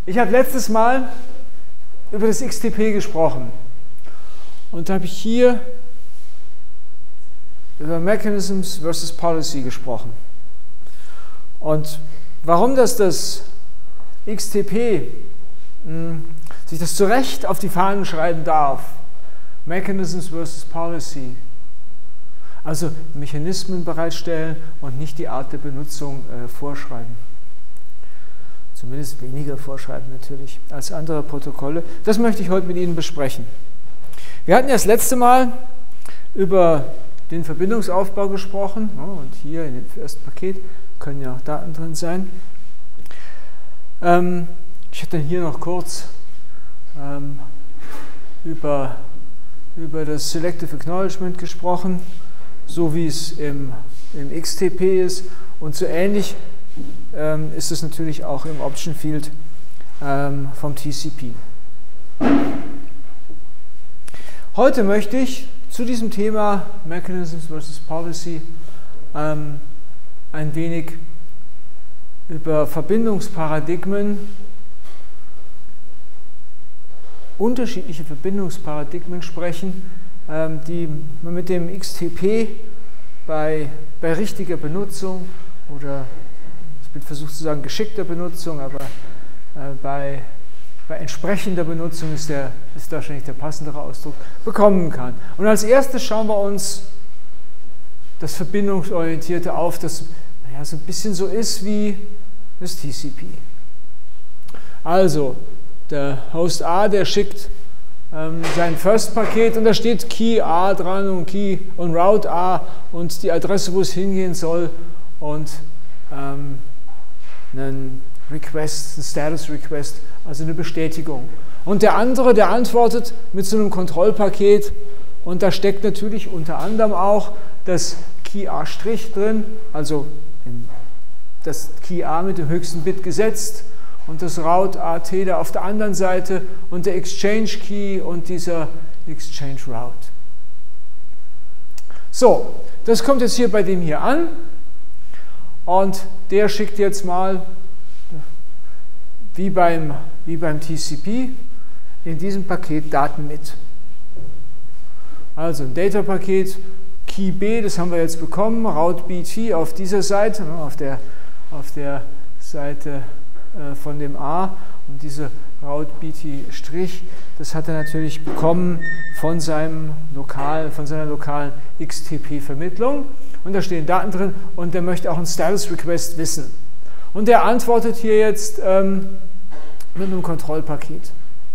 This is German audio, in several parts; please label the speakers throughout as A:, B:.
A: Ich habe letztes Mal über das XTP gesprochen und habe hier über Mechanisms versus Policy gesprochen. Und warum das XTP sich das zu Recht auf die Fahnen schreiben darf, Mechanisms versus Policy, also Mechanismen bereitstellen und nicht die Art der Benutzung vorschreiben. Zumindest weniger vorschreiben natürlich als andere Protokolle. Das möchte ich heute mit Ihnen besprechen. Wir hatten ja das letzte Mal über den Verbindungsaufbau gesprochen. Und hier in dem ersten Paket können ja auch Daten drin sein. Ich hätte dann hier noch kurz über das Selective Acknowledgement gesprochen, so wie es im XTP ist. Und so ähnlich ist es natürlich auch im Option Field vom TCP. Heute möchte ich zu diesem Thema Mechanisms versus Policy ein wenig über Verbindungsparadigmen, unterschiedliche Verbindungsparadigmen sprechen, die man mit dem XTP bei richtiger Benutzung oder ich bin versucht zu sagen geschickter Benutzung, aber bei entsprechender Benutzung ist wahrscheinlich der passendere Ausdruck, bekommen kann. Und als erstes schauen wir uns das Verbindungsorientierte auf, das so ein bisschen so ist wie das TCP. Also, der Host A, der schickt sein First-Paket und da steht Key A dran und Key und Route A und die Adresse, wo es hingehen soll und einen Request, einen Status-Request, also eine Bestätigung. Und der andere, der antwortet mit so einem Kontrollpaket und da steckt natürlich unter anderem auch das Key A' drin, also das Key A mit dem höchsten Bit gesetzt und das Route AT da auf der anderen Seite und der Exchange Key und dieser Exchange Route. So, das kommt jetzt hier bei dem hier an. Und der schickt jetzt mal, wie beim TCP, in diesem Paket Daten mit. Also ein Data-Paket, Key B, das haben wir jetzt bekommen, Route BT auf dieser Seite, auf der Seite von dem A. Und diese Route BT', das hat er natürlich bekommen von seiner lokalen XTP-Vermittlung. Und da stehen Daten drin und der möchte auch einen Status-Request wissen. Und der antwortet hier jetzt mit einem Kontrollpaket.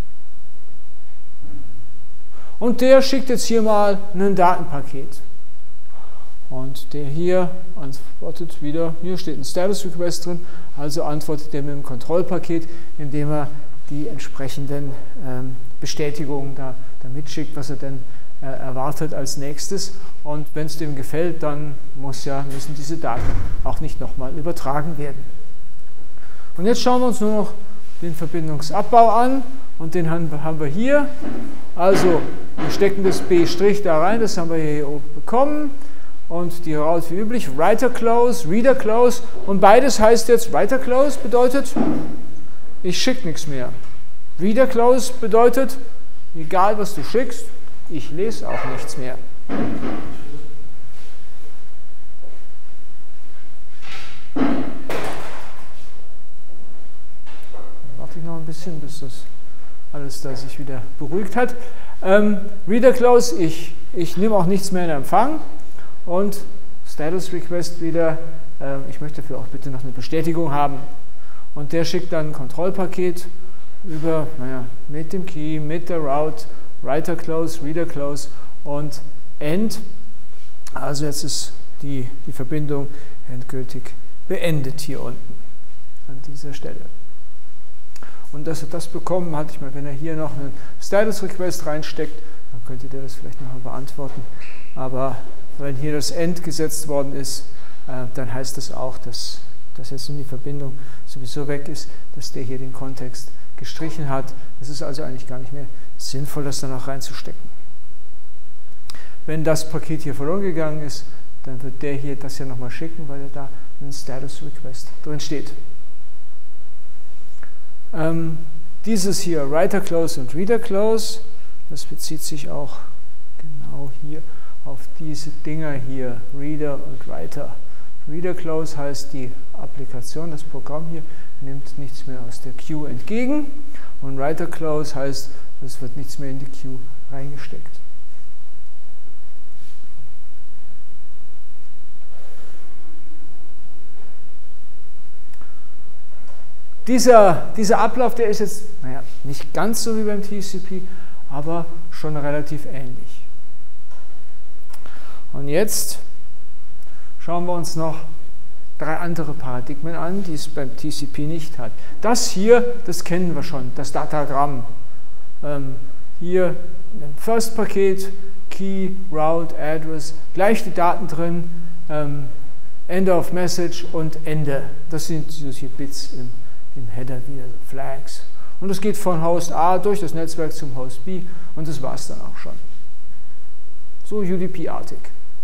A: Und der schickt jetzt hier mal ein Datenpaket. Und der hier antwortet wieder, hier steht ein Status-Request drin, also antwortet der mit einem Kontrollpaket, indem er die entsprechenden Bestätigungen da mitschickt, was er denn erwartet als nächstes. Und wenn es dem gefällt, dann müssen diese Daten auch nicht nochmal übertragen werden. Und jetzt schauen wir uns nur noch den Verbindungsabbau an und den haben wir hier. Also wir stecken das B' da rein, das haben wir hier oben bekommen. Und die Route wie üblich, Writer Close, Reader Close. Und beides heißt jetzt, Writer Close bedeutet, ich schicke nichts mehr. Reader Close bedeutet, egal was du schickst, ich lese auch nichts mehr. Warte ich noch ein bisschen, bis das alles da sich wieder beruhigt hat. Reader Close, ich nehme auch nichts mehr in Empfang. Und Status Request wieder, ich möchte dafür auch bitte noch eine Bestätigung haben. Und der schickt dann ein Kontrollpaket über, mit dem Key, mit der Route, Writer Close, Reader Close und End. Also jetzt ist die Verbindung endgültig beendet hier unten an dieser Stelle. Und dass er das bekommen hat, ich meine, wenn er hier noch einen Status Request reinsteckt, dann könnte der das vielleicht noch mal beantworten. Aber wenn hier das End gesetzt worden ist, dann heißt das auch, dass jetzt die Verbindung sowieso weg ist, dass der hier den Kontext gestrichen hat. Es ist also eigentlich gar nicht mehr sinnvoll, das dann auch reinzustecken. Wenn das Paket hier verloren gegangen ist, dann wird der hier das ja nochmal schicken, weil da ein Status Request drin steht. Dieses hier, Writer Close und Reader Close, das bezieht sich auch genau hier auf diese Dinger hier, Reader und Writer. Reader Close heißt, die Applikation, das Programm hier, nimmt nichts mehr aus der Queue entgegen. Und Writer Close heißt, es wird nichts mehr in die Queue reingesteckt. Dieser Ablauf, der ist jetzt, naja, nicht ganz so wie beim TCP, aber schon relativ ähnlich. Und jetzt schauen wir uns noch 3 andere Paradigmen an, die es beim TCP nicht hat. Das hier, das kennen wir schon, das Datagramm. Hier im First-Paket, Key, Route, Address, gleich die Daten drin, End of Message und Ende. Das sind hier Bits im Header wieder, so Flags. Und das geht von Host A durch das Netzwerk zum Host B und das war es dann auch schon. So UDP-artig.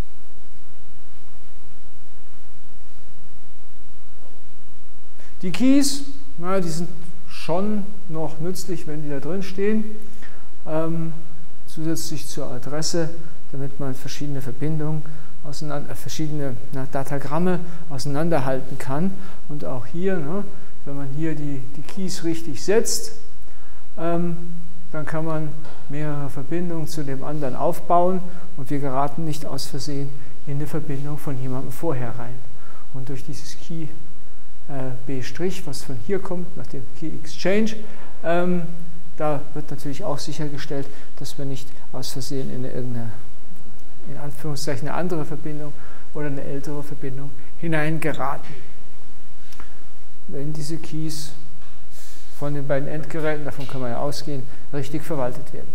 A: Die Keys, na, die sind schon noch nützlich, wenn die da drin stehen, zusätzlich zur Adresse, damit man verschiedene Verbindungen, verschiedene Datagramme auseinanderhalten kann. Und auch hier, ne, wenn man hier die Keys richtig setzt, dann kann man mehrere Verbindungen zu dem anderen aufbauen und wir geraten nicht aus Versehen in eine Verbindung von jemandem vorher rein. Und durch dieses Key B', was von hier kommt, nach dem Key Exchange, da wird natürlich auch sichergestellt, dass wir nicht aus Versehen in irgendeine, in Anführungszeichen, eine andere Verbindung oder eine ältere Verbindung hineingeraten. Wenn diese Keys von den beiden Endgeräten, davon kann man ja ausgehen, richtig verwaltet werden.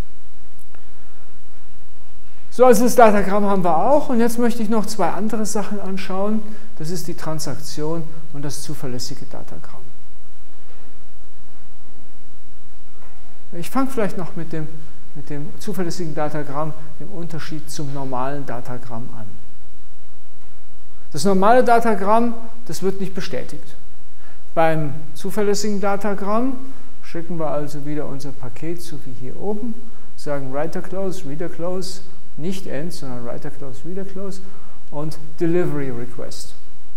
A: So, also das Datagramm haben wir auch und jetzt möchte ich noch 2 andere Sachen anschauen. Das ist die Transaktion und das zuverlässige Datagramm. Ich fange vielleicht noch mit dem zuverlässigen Datagramm im Unterschied zum normalen Datagramm an. Das normale Datagramm, das wird nicht bestätigt. Beim zuverlässigen Datagramm schicken wir also wieder unser Paket, so wie hier oben, sagen Writer Close, Reader Close, nicht End, sondern Writer Close, Reader Close und Delivery Request.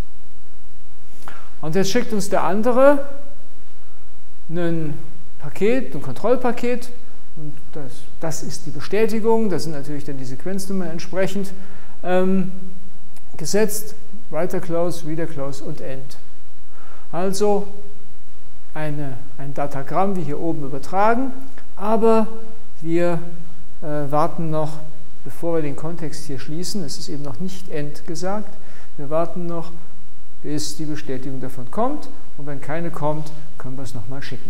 A: Und jetzt schickt uns der andere ein Paket, ein Kontrollpaket und das ist die Bestätigung, da sind natürlich dann die Sequenznummern entsprechend gesetzt, Writer Close, Reader Close und End. Also ein Datagramm wie hier oben übertragen, aber wir warten noch, bevor wir den Kontext hier schließen, es ist eben noch nicht End gesagt, wir warten noch, bis die Bestätigung davon kommt und wenn keine kommt, können wir es nochmal schicken.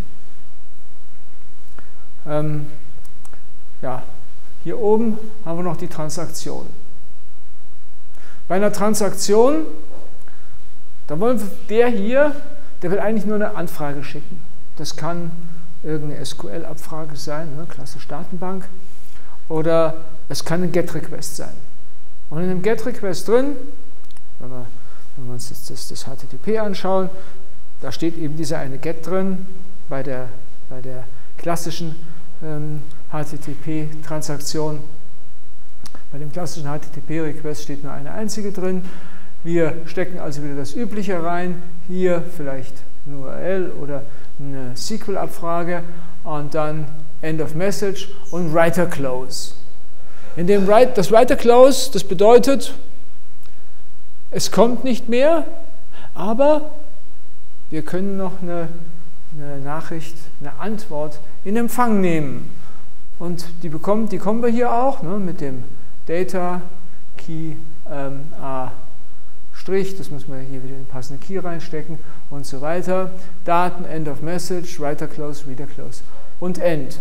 A: Ja, hier oben haben wir noch die Transaktion. Bei einer Transaktion, da wollen wir, der will eigentlich nur eine Anfrage schicken. Das kann irgendeine SQL-Abfrage sein, ne, klassisch Datenbank, oder es kann ein GET-Request sein. Und in dem GET-Request drin, wenn wir uns jetzt das HTTP anschauen, da steht eben dieser eine GET drin, bei der klassischen HTTP-Transaktion. Bei dem klassischen HTTP-Request steht nur eine einzige drin. Wir stecken also wieder das Übliche rein, hier vielleicht eine URL oder eine SQL-Abfrage und dann End of Message und Writer Close. Das Writer Close, das bedeutet, es kommt nicht mehr, aber wir können noch eine Nachricht, eine Antwort in Empfang nehmen. Und die kommen wir hier auch, ne, mit dem Data Key A', das müssen wir hier wieder in den passenden Key reinstecken und so weiter. Daten, End of Message, Writer Close, Reader Close und End.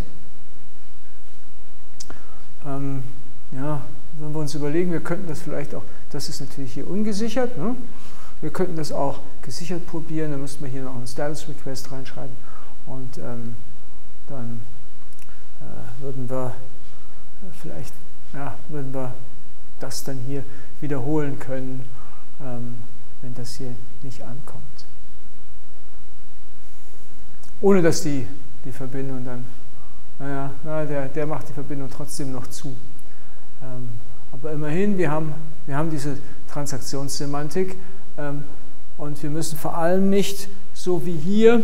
A: Ja, wenn wir uns überlegen, wir könnten das vielleicht auch, das ist natürlich hier ungesichert, ne? Wir könnten das auch gesichert probieren, dann müssten wir hier noch einen Status Request reinschreiben und dann würden wir vielleicht, ja, würden wir das dann hier wiederholen können, wenn das hier nicht ankommt. ohne dass die Verbindung dann, der macht die Verbindung trotzdem noch zu. Aber immerhin, wir haben diese Transaktionssemantik und wir müssen vor allem nicht, so wie hier,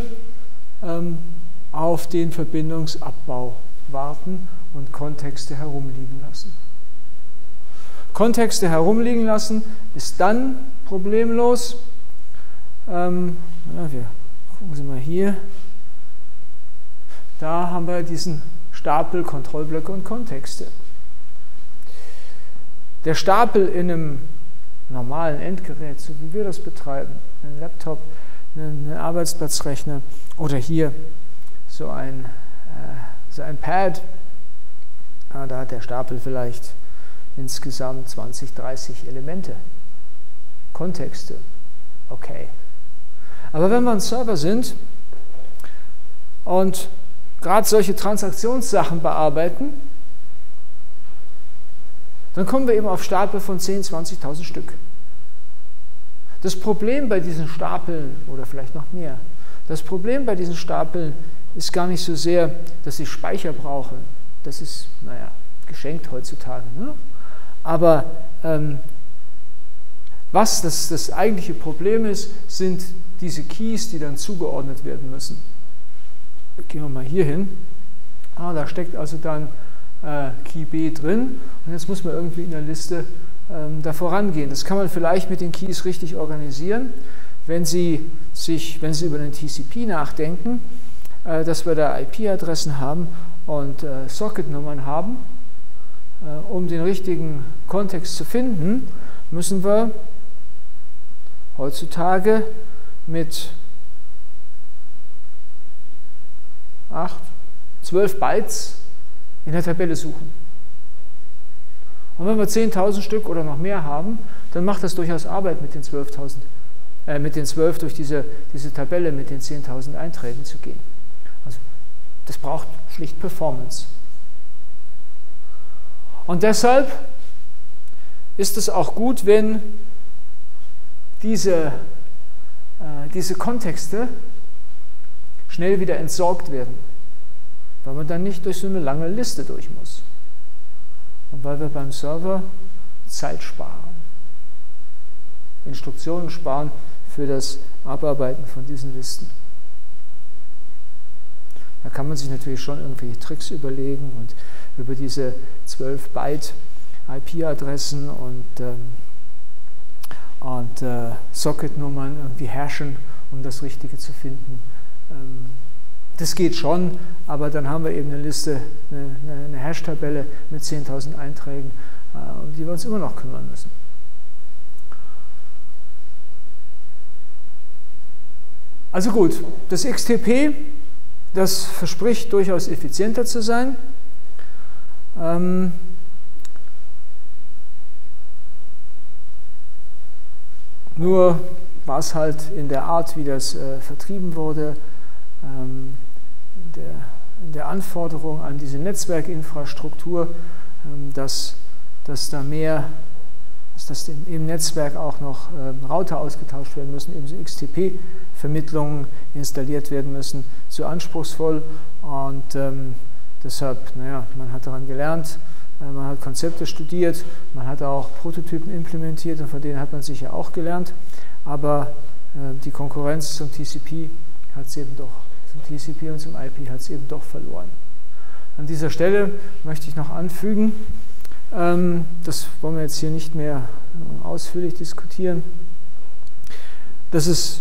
A: auf den Verbindungsabbau warten und Kontexte herumliegen lassen. Kontexte herumliegen lassen ist dann problemlos. Wir gucken Sie mal hier. Da haben wir diesen Stapel Kontrollblöcke und Kontexte. Der Stapel in einem normalen Endgerät, so wie wir das betreiben, ein Laptop, ein Arbeitsplatzrechner oder hier so ein Pad, da hat der Stapel vielleicht insgesamt 20, 30 Elemente, Kontexte, okay. Aber wenn wir ein Server sind und gerade solche Transaktionssachen bearbeiten, dann kommen wir eben auf Stapel von 10.000, 20.000 Stück. Das Problem bei diesen Stapeln, oder vielleicht noch mehr, das Problem bei diesen Stapeln ist gar nicht so sehr, dass sie Speicher brauchen. Das ist, geschenkt heutzutage. Ne? Aber was das eigentliche Problem ist, sind diese Keys, die dann zugeordnet werden müssen. Gehen wir mal hier hin. Da steckt also dann Key B drin und jetzt muss man irgendwie in der Liste da vorangehen. Das kann man vielleicht mit den Keys richtig organisieren, wenn Sie über den TCP nachdenken, dass wir da IP-Adressen haben und Socket-Nummern haben. Um den richtigen Kontext zu finden, müssen wir heutzutage mit 12 Bytes in der Tabelle suchen. Und wenn wir 10.000 Stück oder noch mehr haben, dann macht das durchaus Arbeit, mit den 12 durch diese Tabelle mit den 10.000 Einträgen zu gehen. Also das braucht schlicht Performance. Und deshalb ist es auch gut, wenn diese Kontexte schnell wieder entsorgt werden, weil man dann nicht durch so eine lange Liste durch muss und weil wir beim Server Zeit sparen, Instruktionen sparen für das Abarbeiten von diesen Listen. Da kann man sich natürlich schon irgendwelche Tricks überlegen und über diese 12 Byte IP-Adressen und Socket-Nummern irgendwie hashen, um das Richtige zu finden. Das geht schon, aber dann haben wir eben eine Liste, eine Hash-Tabelle mit 10.000 Einträgen, um die wir uns immer noch kümmern müssen. Also gut, das XTP, das verspricht durchaus effizienter zu sein. Nur war es halt in der Art, wie das vertrieben wurde, in der Anforderung an diese Netzwerkinfrastruktur, dass im Netzwerk auch noch Router ausgetauscht werden müssen, ebenso XTP-Vermittlungen installiert werden müssen, zu anspruchsvoll. Und deshalb, man hat daran gelernt, man hat Konzepte studiert, man hat auch Prototypen implementiert und von denen hat man sicher auch gelernt. Aber die Konkurrenz zum TCP hat es eben doch, zum TCP und zum IP hat es eben doch verloren. An dieser Stelle möchte ich noch anfügen, das wollen wir jetzt hier nicht mehr ausführlich diskutieren, dass es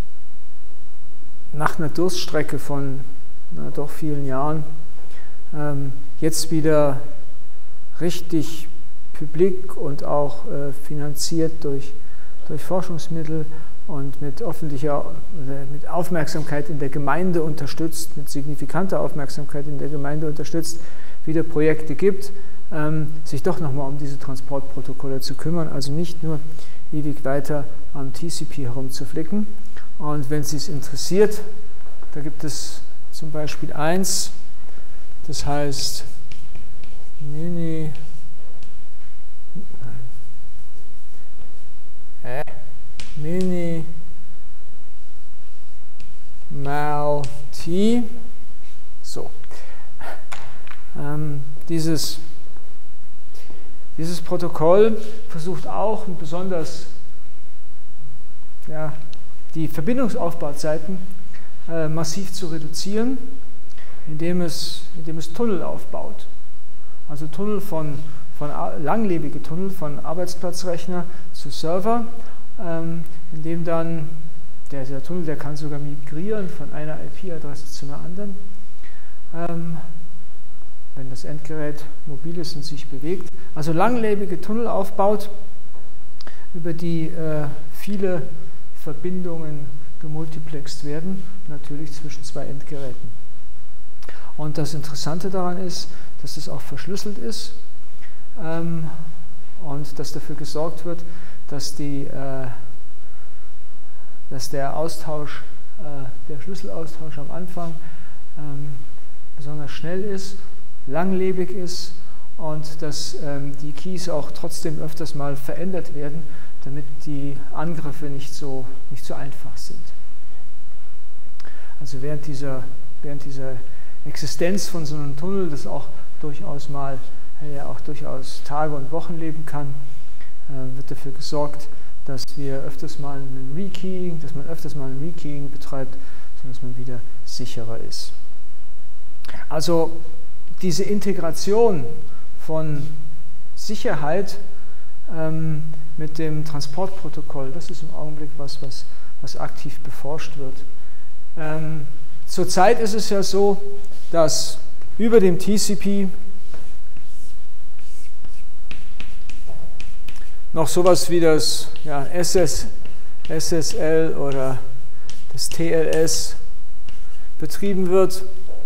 A: nach einer Durststrecke von doch vielen Jahren jetzt wieder richtig publik und auch finanziert durch Forschungsmittel und mit Aufmerksamkeit in der Gemeinde unterstützt, mit signifikanter Aufmerksamkeit in der Gemeinde unterstützt, wieder Projekte gibt, sich doch nochmal um diese Transportprotokolle zu kümmern, also nicht nur ewig weiter am TCP herumzuflicken. Und wenn Sie es interessiert, da gibt es zum Beispiel eins, das heißt Minimal TCP. So. Dieses Protokoll versucht auch besonders die Verbindungsaufbauzeiten massiv zu reduzieren, indem es Tunnel aufbaut. Also langlebige Tunnel von Arbeitsplatzrechner zu Server, indem dann dieser Tunnel, der kann sogar migrieren von einer IP-Adresse zu einer anderen, wenn das Endgerät mobil ist und sich bewegt. Also langlebige Tunnel aufbaut, über die viele Verbindungen gemultiplext werden, natürlich zwischen zwei Endgeräten. Und das Interessante daran ist, dass es auch verschlüsselt ist und dass dafür gesorgt wird, dass der Schlüsselaustausch am Anfang besonders schnell ist, langlebig ist und dass die Keys auch trotzdem öfters mal verändert werden, damit die Angriffe nicht so einfach sind. Also während dieser Existenz von so einem Tunnel, das auch durchaus Tage und Wochen leben kann, wird dafür gesorgt, dass man öfters mal ein Rekeying betreibt, sodass man wieder sicherer ist. Also diese Integration von Sicherheit mit dem Transportprotokoll, das ist im Augenblick was aktiv beforscht wird. Zurzeit ist es ja so, dass über dem TCP noch sowas wie das SSL oder das TLS betrieben wird,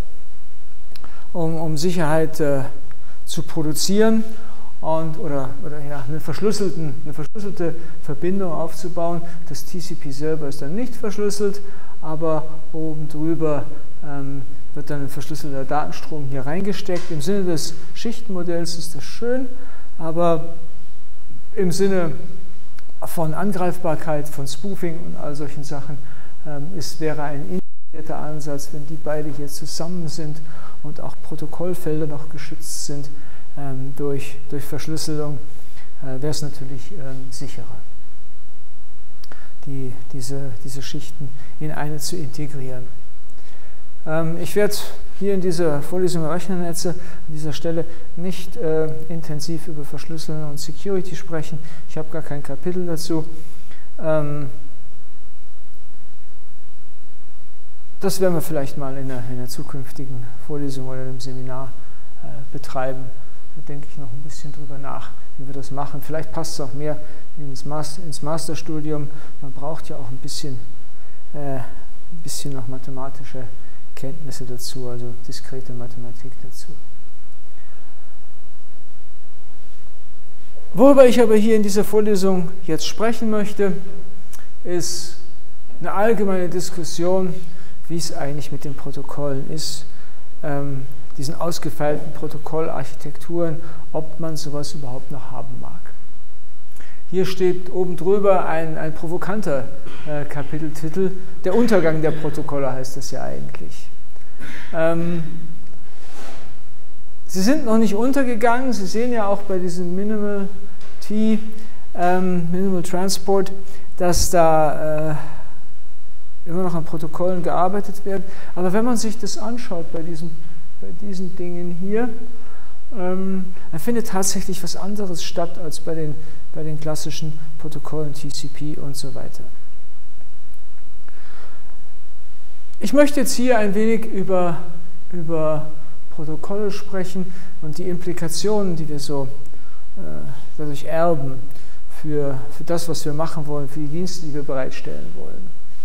A: um Sicherheit zu produzieren oder eine verschlüsselte Verbindung aufzubauen. Das TCP selber ist dann nicht verschlüsselt, aber oben drüber wird dann ein verschlüsselter Datenstrom hier reingesteckt. Im Sinne des Schichtenmodells ist das schön, aber im Sinne von Angreifbarkeit, von Spoofing und all solchen Sachen wäre ein integrierter Ansatz, wenn die beide hier zusammen sind und auch Protokollfelder noch geschützt sind durch Verschlüsselung, wäre es natürlich sicherer, diese Schichten in eine zu integrieren. Ich werde hier in dieser Vorlesung über Rechnernetze an dieser Stelle nicht intensiv über Verschlüsselung und Security sprechen. Ich habe gar kein Kapitel dazu. Das werden wir vielleicht mal in einer zukünftigen Vorlesung oder einem Seminar betreiben. Da denke ich noch ein bisschen drüber nach, wie wir das machen. Vielleicht passt es auch mehr ins Masterstudium. Man braucht ja auch ein bisschen noch mathematische Kenntnisse dazu, also diskrete Mathematik dazu. Worüber ich aber hier in dieser Vorlesung jetzt sprechen möchte, ist eine allgemeine Diskussion, wie es eigentlich mit den Protokollen ist, diesen ausgefeilten Protokollarchitekturen, ob man sowas überhaupt noch haben mag. Hier steht oben drüber ein provokanter Kapiteltitel, der Untergang der Protokolle heißt das ja eigentlich. Sie sind noch nicht untergegangen, Sie sehen ja auch bei diesem Minimal Transport, dass da immer noch an Protokollen gearbeitet wird. Aber wenn man sich das anschaut bei diesen Dingen hier, dann findet tatsächlich was anderes statt als bei den klassischen Protokollen TCP und so weiter. Ich möchte jetzt hier ein wenig über Protokolle sprechen und die Implikationen, die wir so dadurch erben für das, was wir machen wollen, für die Dienste, die wir bereitstellen wollen.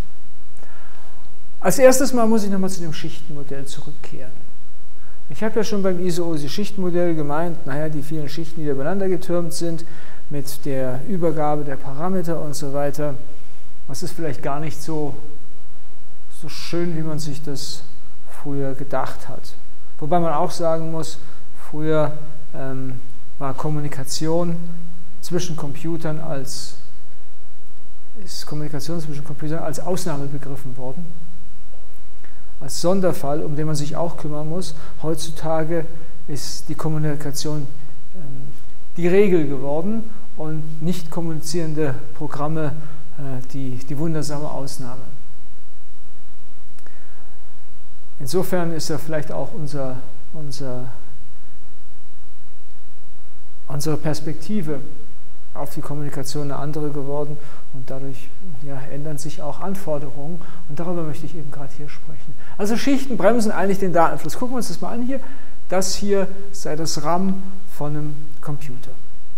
A: Als erstes Mal muss ich nochmal zu dem Schichtenmodell zurückkehren. Ich habe ja schon beim ISO-OSI-Schichtenmodell gemeint, naja, die vielen Schichten, die übereinander getürmt sind, mit der Übergabe der Parameter und so weiter, das ist vielleicht gar nicht so schön, wie man sich das früher gedacht hat. Wobei man auch sagen muss, früher war Kommunikation zwischen Computern als Ausnahme begriffen worden. als Sonderfall, um den man sich auch kümmern muss. Heutzutage ist die Kommunikation die Regel geworden und nicht kommunizierende Programme die wundersame Ausnahme. Insofern ist ja vielleicht auch unsere Perspektive auf die Kommunikation eine andere geworden und dadurch ändern sich auch Anforderungen und darüber möchte ich eben gerade hier sprechen. Also Schichten bremsen eigentlich den Datenfluss. Gucken wir uns das mal an hier. Das hier sei das RAM von einem Computer,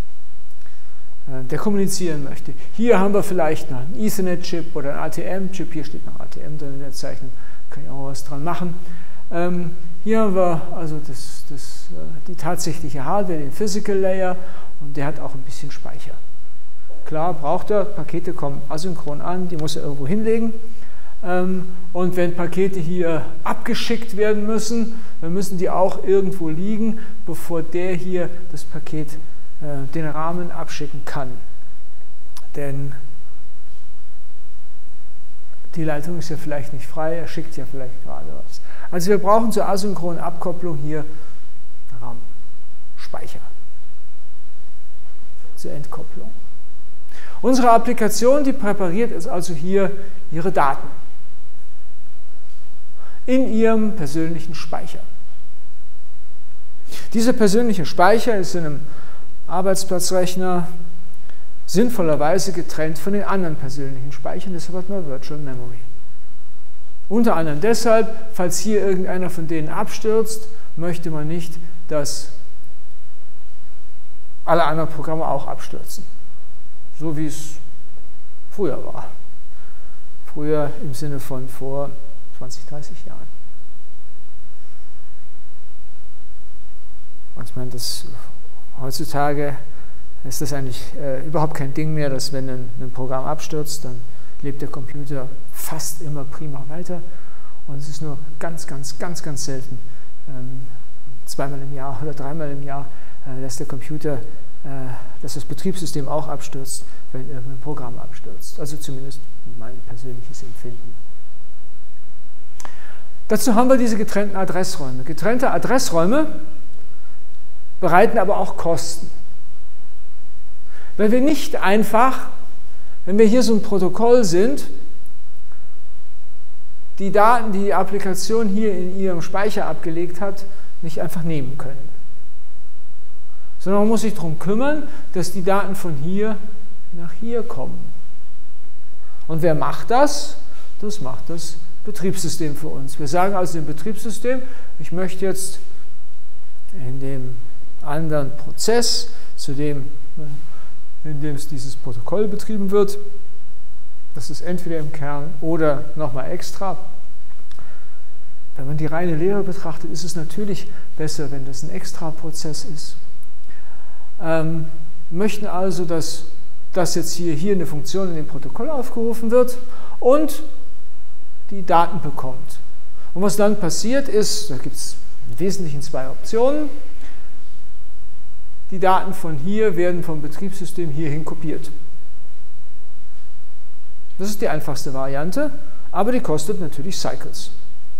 A: der kommunizieren möchte. Hier haben wir vielleicht noch einen Ethernet-Chip oder einen ATM-Chip. Hier steht noch ATM drin in der Zeichnung, kann ich auch was dran machen. Hier haben wir also die tatsächliche Hardware, den Physical Layer, und der hat auch ein bisschen Speicher. Klar, braucht er, Pakete kommen asynchron an, die muss er irgendwo hinlegen. Und wenn Pakete hier abgeschickt werden müssen, dann müssen die auch irgendwo liegen, bevor der hier das Paket den Rahmen abschicken kann. Denn die Leitung ist ja vielleicht nicht frei, er schickt ja vielleicht gerade was. Also wir brauchen zur asynchronen Abkopplung hier RAM, Speicher, zur Entkopplung. Unsere Applikation, die präpariert jetzt also hier ihre Daten in ihrem persönlichen Speicher. Dieser persönliche Speicher ist in einem Arbeitsplatzrechner sinnvollerweise getrennt von den anderen persönlichen Speichern, deshalb hat man Virtual Memory. Unter anderem deshalb, falls hier irgendeiner von denen abstürzt, möchte man nicht, dass alle anderen Programme auch abstürzen. So wie es früher war. Früher im Sinne von vor 20, 30 Jahren. Und ich meine, heutzutage ist das eigentlich überhaupt kein Ding mehr, dass wenn ein Programm abstürzt, dann lebt der Computer fast immer prima weiter. Und es ist nur ganz selten, zweimal im Jahr oder dreimal im Jahr, dass der Computer, dass das Betriebssystem auch abstürzt, wenn irgendein Programm abstürzt. Also zumindest mein persönliches Empfinden. Dazu haben wir diese getrennten Adressräume. Getrennte Adressräume bereiten aber auch Kosten. Weil wir nicht einfach, wenn wir hier so ein Protokoll sind, die Daten, die die Applikation hier in ihrem Speicher abgelegt hat, nicht einfach nehmen können. Sondern man muss sich darum kümmern, dass die Daten von hier nach hier kommen. Und wer macht das? Das macht das Betriebssystem für uns. Wir sagen also dem Betriebssystem, ich möchte jetzt in dem anderen Prozess, in dem dieses Protokoll betrieben wird, das ist entweder im Kern oder nochmal extra. Wenn man die reine Lehre betrachtet, ist es natürlich besser, wenn das ein Extra-Prozess ist. Möchten also, dass das jetzt hier eine Funktion in dem Protokoll aufgerufen wird und die Daten bekommt. Und was dann passiert ist, da gibt es im Wesentlichen zwei Optionen. Die Daten von hier werden vom Betriebssystem hierhin kopiert. Das ist die einfachste Variante, aber die kostet natürlich Cycles.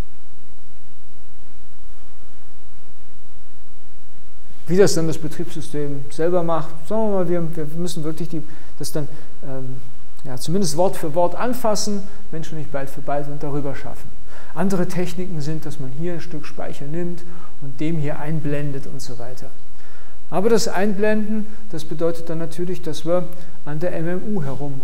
A: Wie das dann das Betriebssystem selber macht, sagen wir mal, wir müssen wirklich das dann zumindest Wort für Wort anfassen, wenn schon nicht Byte für Byte und darüber schaffen. Andere Techniken sind, dass man hier ein Stück Speicher nimmt und dem hier einblendet und so weiter. Aber das Einblenden, das bedeutet dann natürlich, dass wir an der MMU herum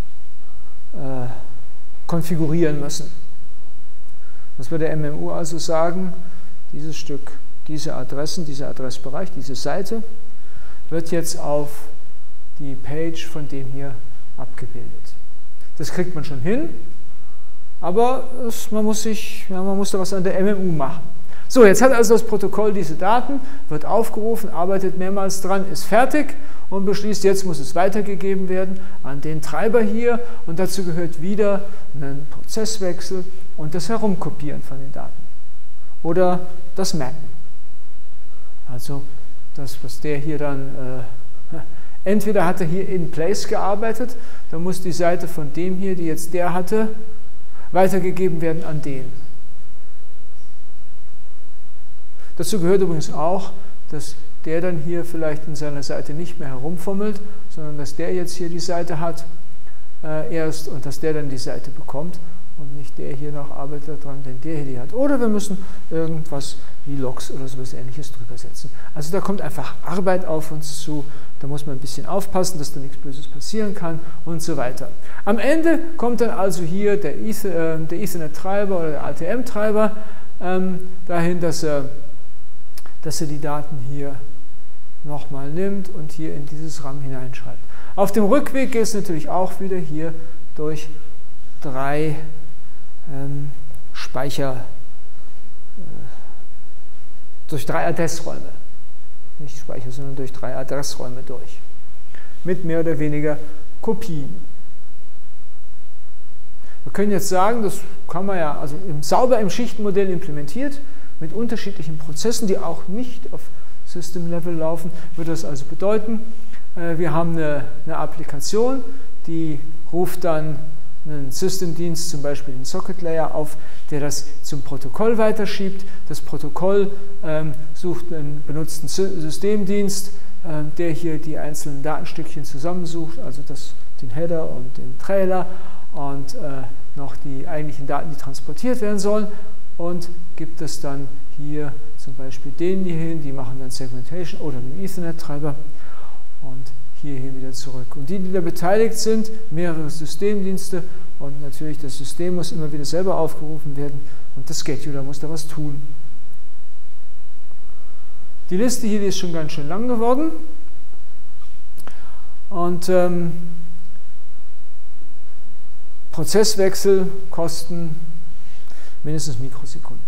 A: konfigurieren müssen. Dass wir der MMU also sagen, dieses Stück, diese Adressen, dieser Adressbereich, diese Seite wird jetzt auf die Page von dem hier abgebildet. Das kriegt man schon hin, aber man muss da was an der MMU machen. So, jetzt hat also das Protokoll diese Daten, wird aufgerufen, arbeitet mehrmals dran, ist fertig und beschließt, jetzt muss es weitergegeben werden an den Treiber hier und dazu gehört wieder ein Prozesswechsel und das Herumkopieren von den Daten oder das Mappen. Also das, was der hier dann, entweder hat er hier in place gearbeitet, dann muss die Seite von dem hier, die jetzt der hatte, weitergegeben werden an den. Dazu gehört übrigens auch, dass der dann hier vielleicht in seiner Seite nicht mehr herumfummelt, sondern dass der jetzt hier die Seite hat erst und dass der dann die Seite bekommt und nicht der hier noch arbeitet daran, denn der hier die hat. Oder wir müssen irgendwas wie Logs oder sowas Ähnliches drüber setzen. Also da kommt einfach Arbeit auf uns zu, da muss man ein bisschen aufpassen, dass da nichts Böses passieren kann und so weiter. Am Ende kommt dann also hier der Ethernet-Treiber oder der ATM-Treiber dahin, dass er die Daten hier nochmal nimmt und hier in dieses RAM hineinschreibt. Auf dem Rückweg geht es natürlich auch wieder hier durch 3 durch 3 Adressräume. Nicht Speicher, sondern durch 3 Adressräume durch. Mit mehr oder weniger Kopien. Wir können jetzt sagen, das kann man ja also sauber im Schichtenmodell implementiert, mit unterschiedlichen Prozessen, die auch nicht auf System-Level laufen, würde das also bedeuten, wir haben eine Applikation, die ruft dann einen Systemdienst, zum Beispiel den Socket Layer, auf, der das zum Protokoll weiterschiebt. Das Protokoll benutzt einen Systemdienst, der hier die einzelnen Datenstückchen zusammensucht, also den Header und den Trailer und noch die eigentlichen Daten, die transportiert werden sollen, und gibt es dann hier zum Beispiel denen hier hin, die machen dann Segmentation oder einen Ethernet-Treiber und hierhin wieder zurück. Und die da beteiligt sind, mehrere Systemdienste, und natürlich das System muss immer wieder selber aufgerufen werden und der Scheduler muss da was tun. Die Liste hier, die ist schon ganz schön lang geworden und Prozesswechsel kosten mindestens Mikrosekunden.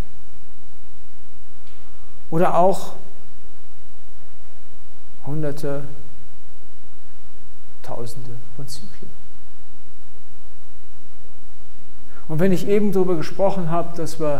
A: Oder auch Hunderte, Tausende von Zyklen. Und wenn ich eben darüber gesprochen habe, dass wir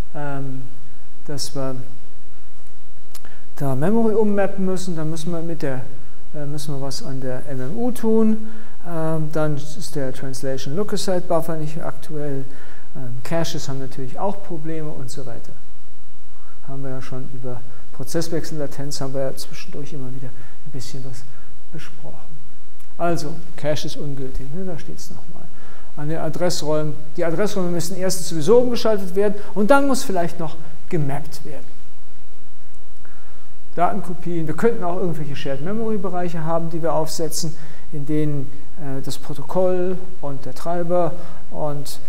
A: da Memory ummappen müssen, dann müssen wir was an der MMU tun. Dann ist der Translation Look-Aside Buffer nicht aktuell. Caches haben natürlich auch Probleme und so weiter. Haben wir ja schon über Prozesswechsellatenz, haben wir ja zwischendurch immer wieder ein bisschen was besprochen. Also, Cache ist ungültig, ne? Da steht es nochmal. An den Adressräumen, die Adressräume müssen erstens sowieso umgeschaltet werden und dann muss vielleicht noch gemappt werden. Datenkopien, wir könnten auch irgendwelche Shared Memory Bereiche haben, die wir aufsetzen, in denen das Protokoll und der Treiber und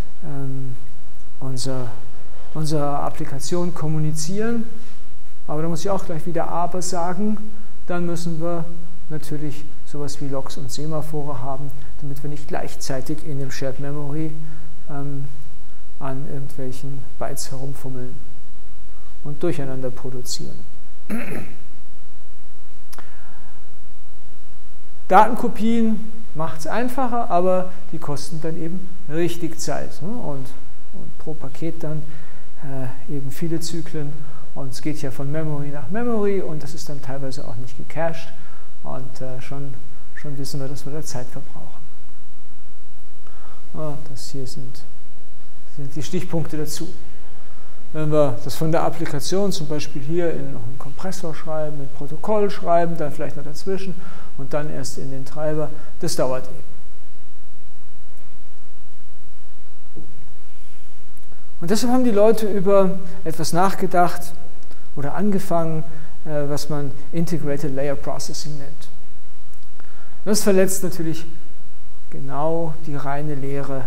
A: unsere Applikation kommunizieren. Aber da muss ich auch gleich wieder aber sagen, dann müssen wir natürlich sowas wie Logs und Semaphore haben, damit wir nicht gleichzeitig in dem Shared Memory an irgendwelchen Bytes herumfummeln und durcheinander produzieren. Datenkopien macht es einfacher, aber die kosten dann eben richtig Zeit, ne? Und pro Paket dann eben viele Zyklen, und es geht ja von Memory nach Memory und das ist dann teilweise auch nicht gecached und schon wissen wir, dass wir da Zeit verbrauchen. Das hier sind die Stichpunkte dazu. Wenn wir das von der Applikation zum Beispiel hier in noch einen Kompressor schreiben, ein Protokoll schreiben, dann vielleicht noch dazwischen und dann erst in den Treiber, das dauert eben. Und deshalb haben die Leute über etwas nachgedacht oder angefangen, was man Integrated Layer Processing nennt. Das verletzt natürlich genau die reine Lehre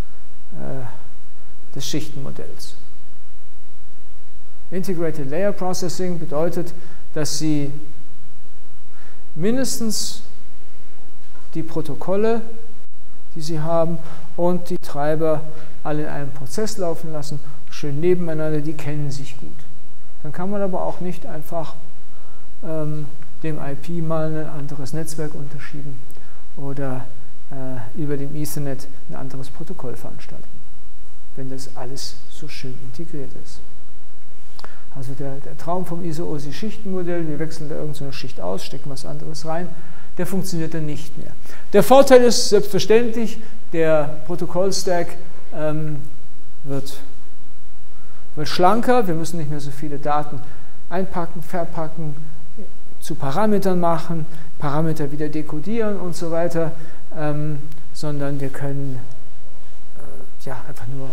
A: des Schichtenmodells. Integrated Layer Processing bedeutet, dass Sie mindestens die Protokolle, die Sie haben, und die Treiber alle in einem Prozess laufen lassen, schön nebeneinander, die kennen sich gut. Dann kann man aber auch nicht einfach dem IP mal ein anderes Netzwerk unterschieden oder über dem Ethernet ein anderes Protokoll veranstalten, wenn das alles so schön integriert ist. Also der Traum vom ISO-OSI-Schichtenmodell, wir wechseln da irgendeine Schicht aus, stecken was anderes rein, der funktioniert dann nicht mehr. Der Vorteil ist selbstverständlich, der Protokollstack wird schlanker, wir müssen nicht mehr so viele Daten einpacken, verpacken, zu Parametern machen, Parameter wieder dekodieren und so weiter, sondern wir können ja, einfach nur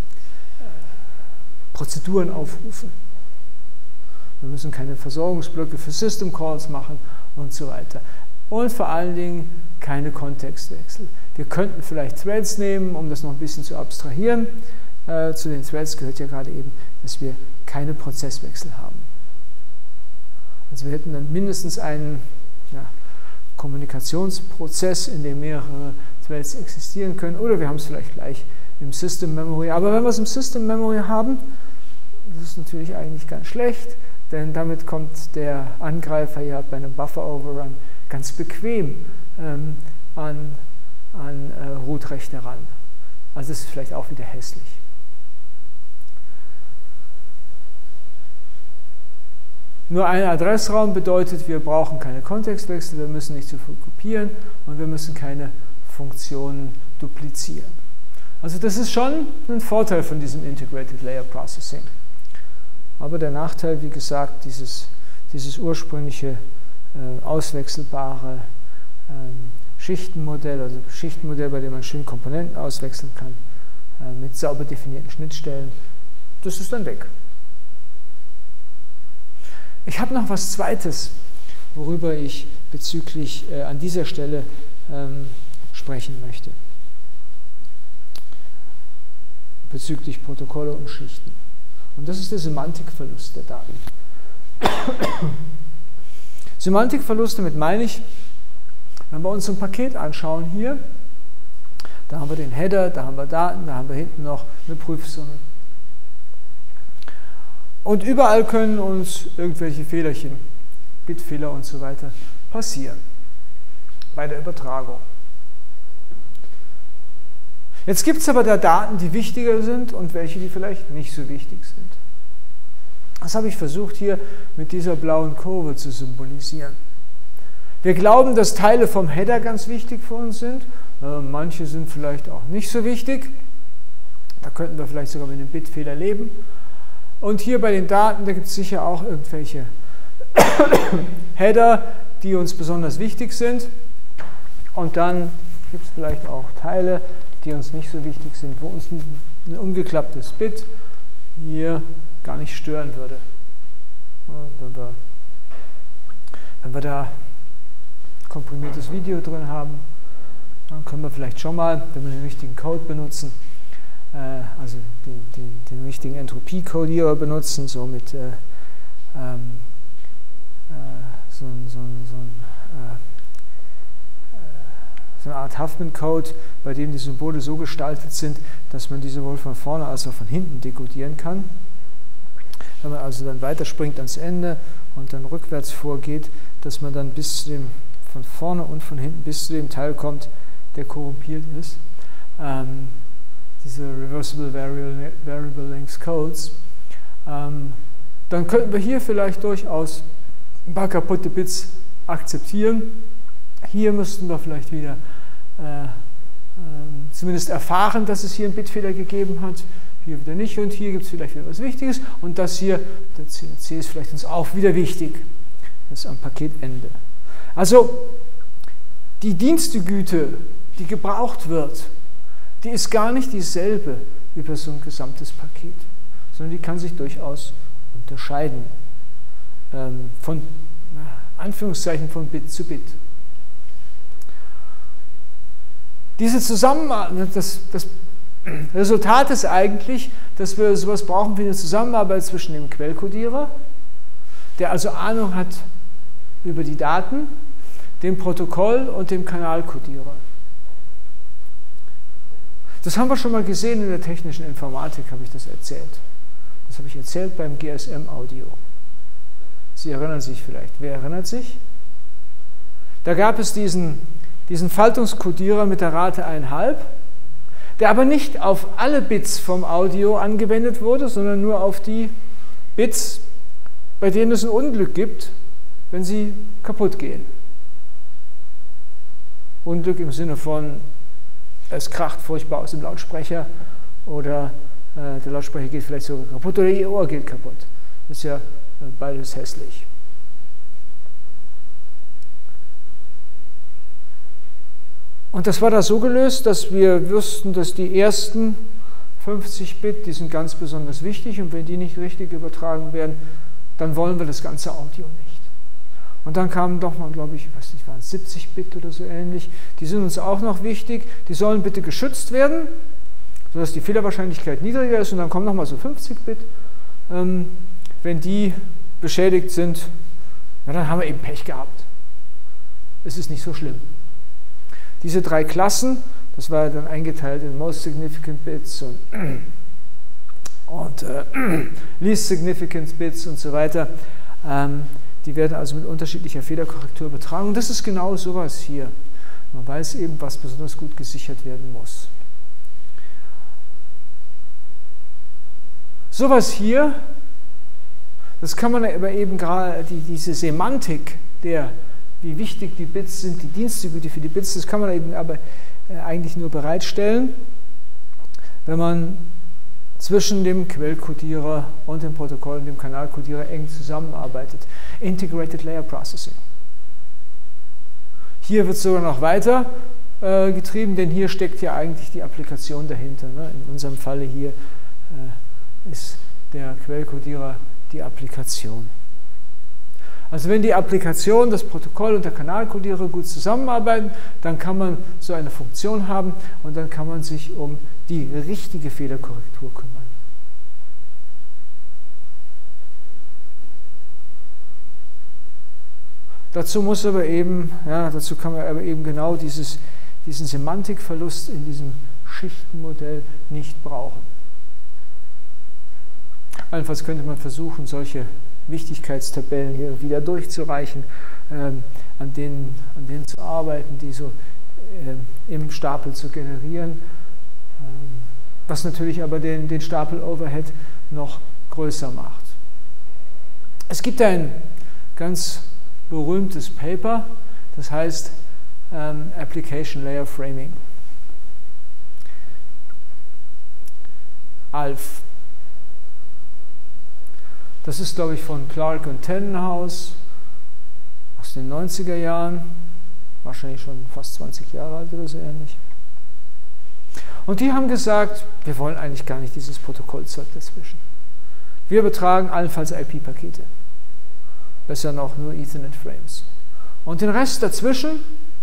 A: Prozeduren aufrufen. Wir müssen keine Versorgungsblöcke für System Calls machen und so weiter. Und vor allen Dingen keine Kontextwechsel. Wir könnten vielleicht Threads nehmen, um das noch ein bisschen zu abstrahieren. Zu den Threads gehört ja gerade eben, dass wir keine Prozesswechsel haben. Also wir hätten dann mindestens einen Kommunikationsprozess, in dem mehrere Threads existieren können, oder wir haben es vielleicht gleich im System Memory. Aber wenn wir es im System Memory haben, das ist natürlich eigentlich ganz schlecht, denn damit kommt der Angreifer ja bei einem Buffer Overrun ganz bequem an Root-Rechte ran. Also das ist vielleicht auch wieder hässlich. Nur ein Adressraum bedeutet, wir brauchen keine Kontextwechsel, wir müssen nicht zu viel kopieren und wir müssen keine Funktionen duplizieren. Also das ist schon ein Vorteil von diesem Integrated Layer Processing. Aber der Nachteil, wie gesagt, dieses ursprüngliche auswechselbare Schichtenmodell, also Schichtenmodell, bei dem man schön Komponenten auswechseln kann, mit sauber definierten Schnittstellen, das ist dann weg. Ich habe noch was Zweites, worüber ich bezüglich an dieser Stelle sprechen möchte. Bezüglich Protokolle und Schichten. Und das ist der Semantikverlust der Daten. Semantikverlust, damit meine ich, wenn wir uns ein Paket anschauen hier, da haben wir den Header, da haben wir Daten, da haben wir hinten noch eine Prüfsumme. Und überall können uns irgendwelche Fehlerchen, Bitfehler und so weiter passieren bei der Übertragung. Jetzt gibt es aber da Daten, die wichtiger sind und welche, die vielleicht nicht so wichtig sind. Das habe ich versucht hier mit dieser blauen Kurve zu symbolisieren. Wir glauben, dass Teile vom Header ganz wichtig für uns sind. Manche sind vielleicht auch nicht so wichtig. Da könnten wir vielleicht sogar mit einem Bitfehler leben. Und hier bei den Daten, da gibt es sicher auch irgendwelche Header, die uns besonders wichtig sind. Und dann gibt es vielleicht auch Teile, die uns nicht so wichtig sind, wo uns ein umgeklapptes Bit hier gar nicht stören würde. Wenn wir da komprimiertes Video drin haben, dann können wir vielleicht schon mal, wenn wir den richtigen Code benutzen, also den richtigen Entropie-Codierer benutzen, so mit so eine Art Huffman-Code, bei dem die Symbole so gestaltet sind, dass man die sowohl von vorne als auch von hinten dekodieren kann. Wenn man also dann weiterspringt ans Ende und dann rückwärts vorgeht, dass man dann von vorne und von hinten bis zu dem Teil kommt, der korrumpiert ist. Diese Reversible Variable Length Codes. Dann könnten wir hier vielleicht durchaus ein paar kaputte Bits akzeptieren. Hier müssten wir vielleicht wieder zumindest erfahren, dass es hier einen Bitfehler gegeben hat. Hier wieder nicht und hier gibt es vielleicht wieder was Wichtiges. Und das hier, der CRC, ist vielleicht uns auch wieder wichtig. Das ist am Paketende. Also die Dienstegüte, die gebraucht wird, die ist gar nicht dieselbe über so ein gesamtes Paket, sondern die kann sich durchaus unterscheiden. Von Anführungszeichen von Bit zu Bit. Diese Zusammenarbeit, das Resultat ist eigentlich, dass wir sowas brauchen wie eine Zusammenarbeit zwischen dem Quellkodierer, der also Ahnung hat über die Daten, dem Protokoll und dem Kanalkodierer. Das haben wir schon mal gesehen in der technischen Informatik, habe ich das erzählt. Das habe ich erzählt beim GSM-Audio. Sie erinnern sich vielleicht. Wer erinnert sich? Da gab es diesen Faltungskodierer mit der Rate 1,5, der aber nicht auf alle Bits vom Audio angewendet wurde, sondern nur auf die Bits, bei denen es ein Unglück gibt, wenn sie kaputt gehen. Unglück im Sinne von, es kracht furchtbar aus dem Lautsprecher oder der Lautsprecher geht vielleicht sogar kaputt oder Ihr Ohr geht kaputt. Das ist ja beides hässlich. Und das war da so gelöst, dass wir wussten, dass die ersten 50 Bit, die sind ganz besonders wichtig und wenn die nicht richtig übertragen werden, dann wollen wir das ganze Audio nicht. Und dann kamen doch mal, glaube ich, weiß nicht, waren es 70 Bit oder so ähnlich, die sind uns auch noch wichtig, die sollen bitte geschützt werden, sodass die Fehlerwahrscheinlichkeit niedriger ist und dann kommen nochmal so 50 Bit. Wenn die beschädigt sind, na, dann haben wir eben Pech gehabt. Es ist nicht so schlimm. Diese drei Klassen, das war dann eingeteilt in Most Significant Bits und Least Significant Bits und so weiter, die werden also mit unterschiedlicher Fehlerkorrektur übertragen. Und das ist genau sowas hier. Man weiß eben, was besonders gut gesichert werden muss. Sowas hier, das kann man aber eben gerade, diese Semantik der wie wichtig die Bits sind, die Dienstgüte für die Bits, das kann man eben aber eigentlich nur bereitstellen, wenn man zwischen dem Quellkodierer und dem Protokoll und dem Kanalkodierer eng zusammenarbeitet. Integrated Layer Processing. Hier wird es sogar noch weiter getrieben, denn hier steckt ja eigentlich die Applikation dahinter. Ne? In unserem Falle hier ist der Quellkodierer die Applikation. Also wenn die Applikation, das Protokoll und der Kanalkodierer gut zusammenarbeiten, dann kann man so eine Funktion haben und dann kann man sich um die richtige Fehlerkorrektur kümmern. Dazu muss aber eben, dazu kann man aber eben genau diesen Semantikverlust in diesem Schichtenmodell nicht brauchen. Allenfalls könnte man versuchen, solche Wichtigkeitstabellen hier wieder durchzureichen, an denen zu arbeiten, die so im Stapel zu generieren, was natürlich aber den Stapel-Overhead noch größer macht. Es gibt ein ganz berühmtes Paper, das heißt Application Layer Framing. ALF. Das ist, glaube ich, von Clark und Tennenhaus aus den 90er Jahren, wahrscheinlich schon fast 20 Jahre alt oder so ähnlich. Und die haben gesagt, wir wollen eigentlich gar nicht dieses Protokollzeug dazwischen. Wir übertragen allenfalls IP-Pakete, besser noch nur Ethernet-Frames. Und den Rest dazwischen,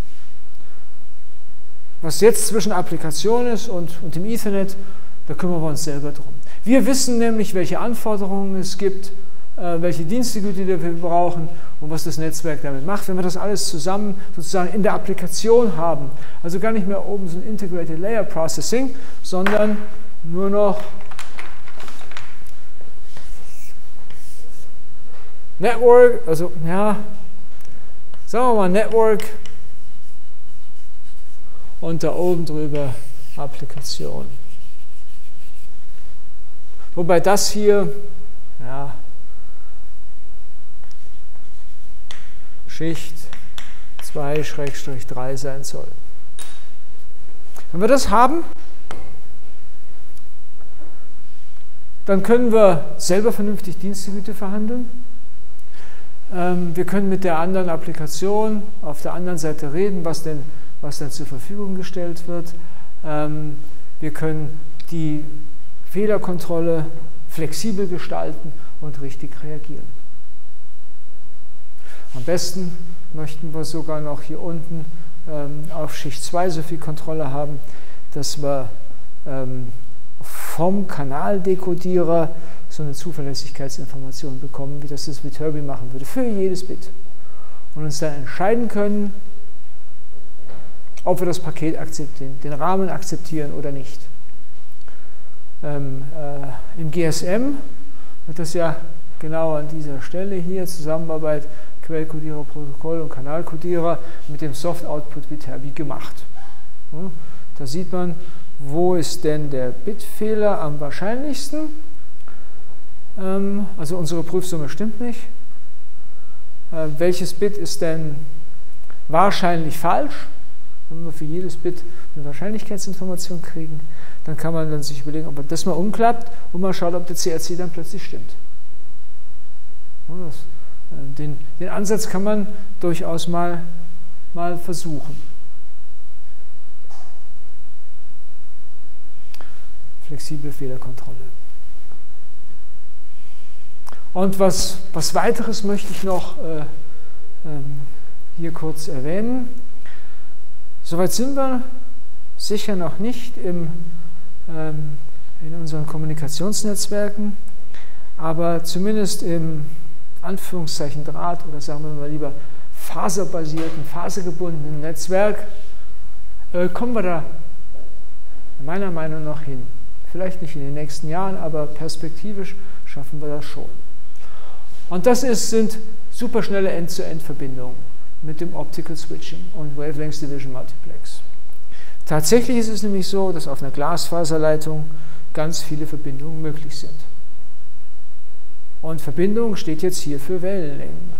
A: was jetzt zwischen Applikation ist und dem Ethernet, da kümmern wir uns selber drum. Wir wissen nämlich, welche Anforderungen es gibt, welche Dienstegüte wir brauchen und was das Netzwerk damit macht. Wenn wir das alles zusammen sozusagen in der Applikation haben, also gar nicht mehr oben so ein Integrated Layer Processing, sondern nur noch Network, also ja, sagen wir mal Network und da oben drüber Applikation. Wobei das hier, ja, Schicht 2/3 sein soll. Wenn wir das haben, dann können wir selber vernünftig Dienstegüte verhandeln. Wir können mit der anderen Applikation auf der anderen Seite reden, was dann zur Verfügung gestellt wird. Wir können die Fehlerkontrolle flexibel gestalten und richtig reagieren. Am besten möchten wir sogar noch hier unten auf Schicht 2 so viel Kontrolle haben, dass wir vom Kanaldekodierer so eine Zuverlässigkeitsinformation bekommen, wie das Viterbi machen würde, für jedes Bit. Und uns dann entscheiden können, ob wir das Paket akzeptieren, den Rahmen akzeptieren oder nicht. Im GSM wird das ja genau an dieser Stelle hier, Zusammenarbeit Quellkodierer, Protokoll und Kanalkodierer mit dem Soft-Output Viterbi gemacht. Da sieht man, wo ist denn der Bitfehler am wahrscheinlichsten. Also unsere Prüfsumme stimmt nicht. Welches Bit ist denn wahrscheinlich falsch? Wenn wir für jedes Bit eine Wahrscheinlichkeitsinformation kriegen, dann kann man dann sich überlegen, ob man das mal umklappt und mal schaut, ob der CRC dann plötzlich stimmt. Den Ansatz kann man durchaus mal versuchen. Flexible Fehlerkontrolle. Und was weiteres möchte ich noch hier kurz erwähnen. Soweit sind wir sicher noch nicht in unseren Kommunikationsnetzwerken, aber zumindest im Anführungszeichen Draht oder sagen wir mal lieber faserbasierten, fasergebundenen Netzwerk kommen wir da meiner Meinung nach hin. Vielleicht nicht in den nächsten Jahren, aber perspektivisch schaffen wir das schon. Und das sind superschnelle End-to-End-Verbindungen mit dem Optical Switching und Wavelength Division Multiplex. Tatsächlich ist es nämlich so, dass auf einer Glasfaserleitung ganz viele Verbindungen möglich sind. Und Verbindung steht jetzt hier für Wellenlängen.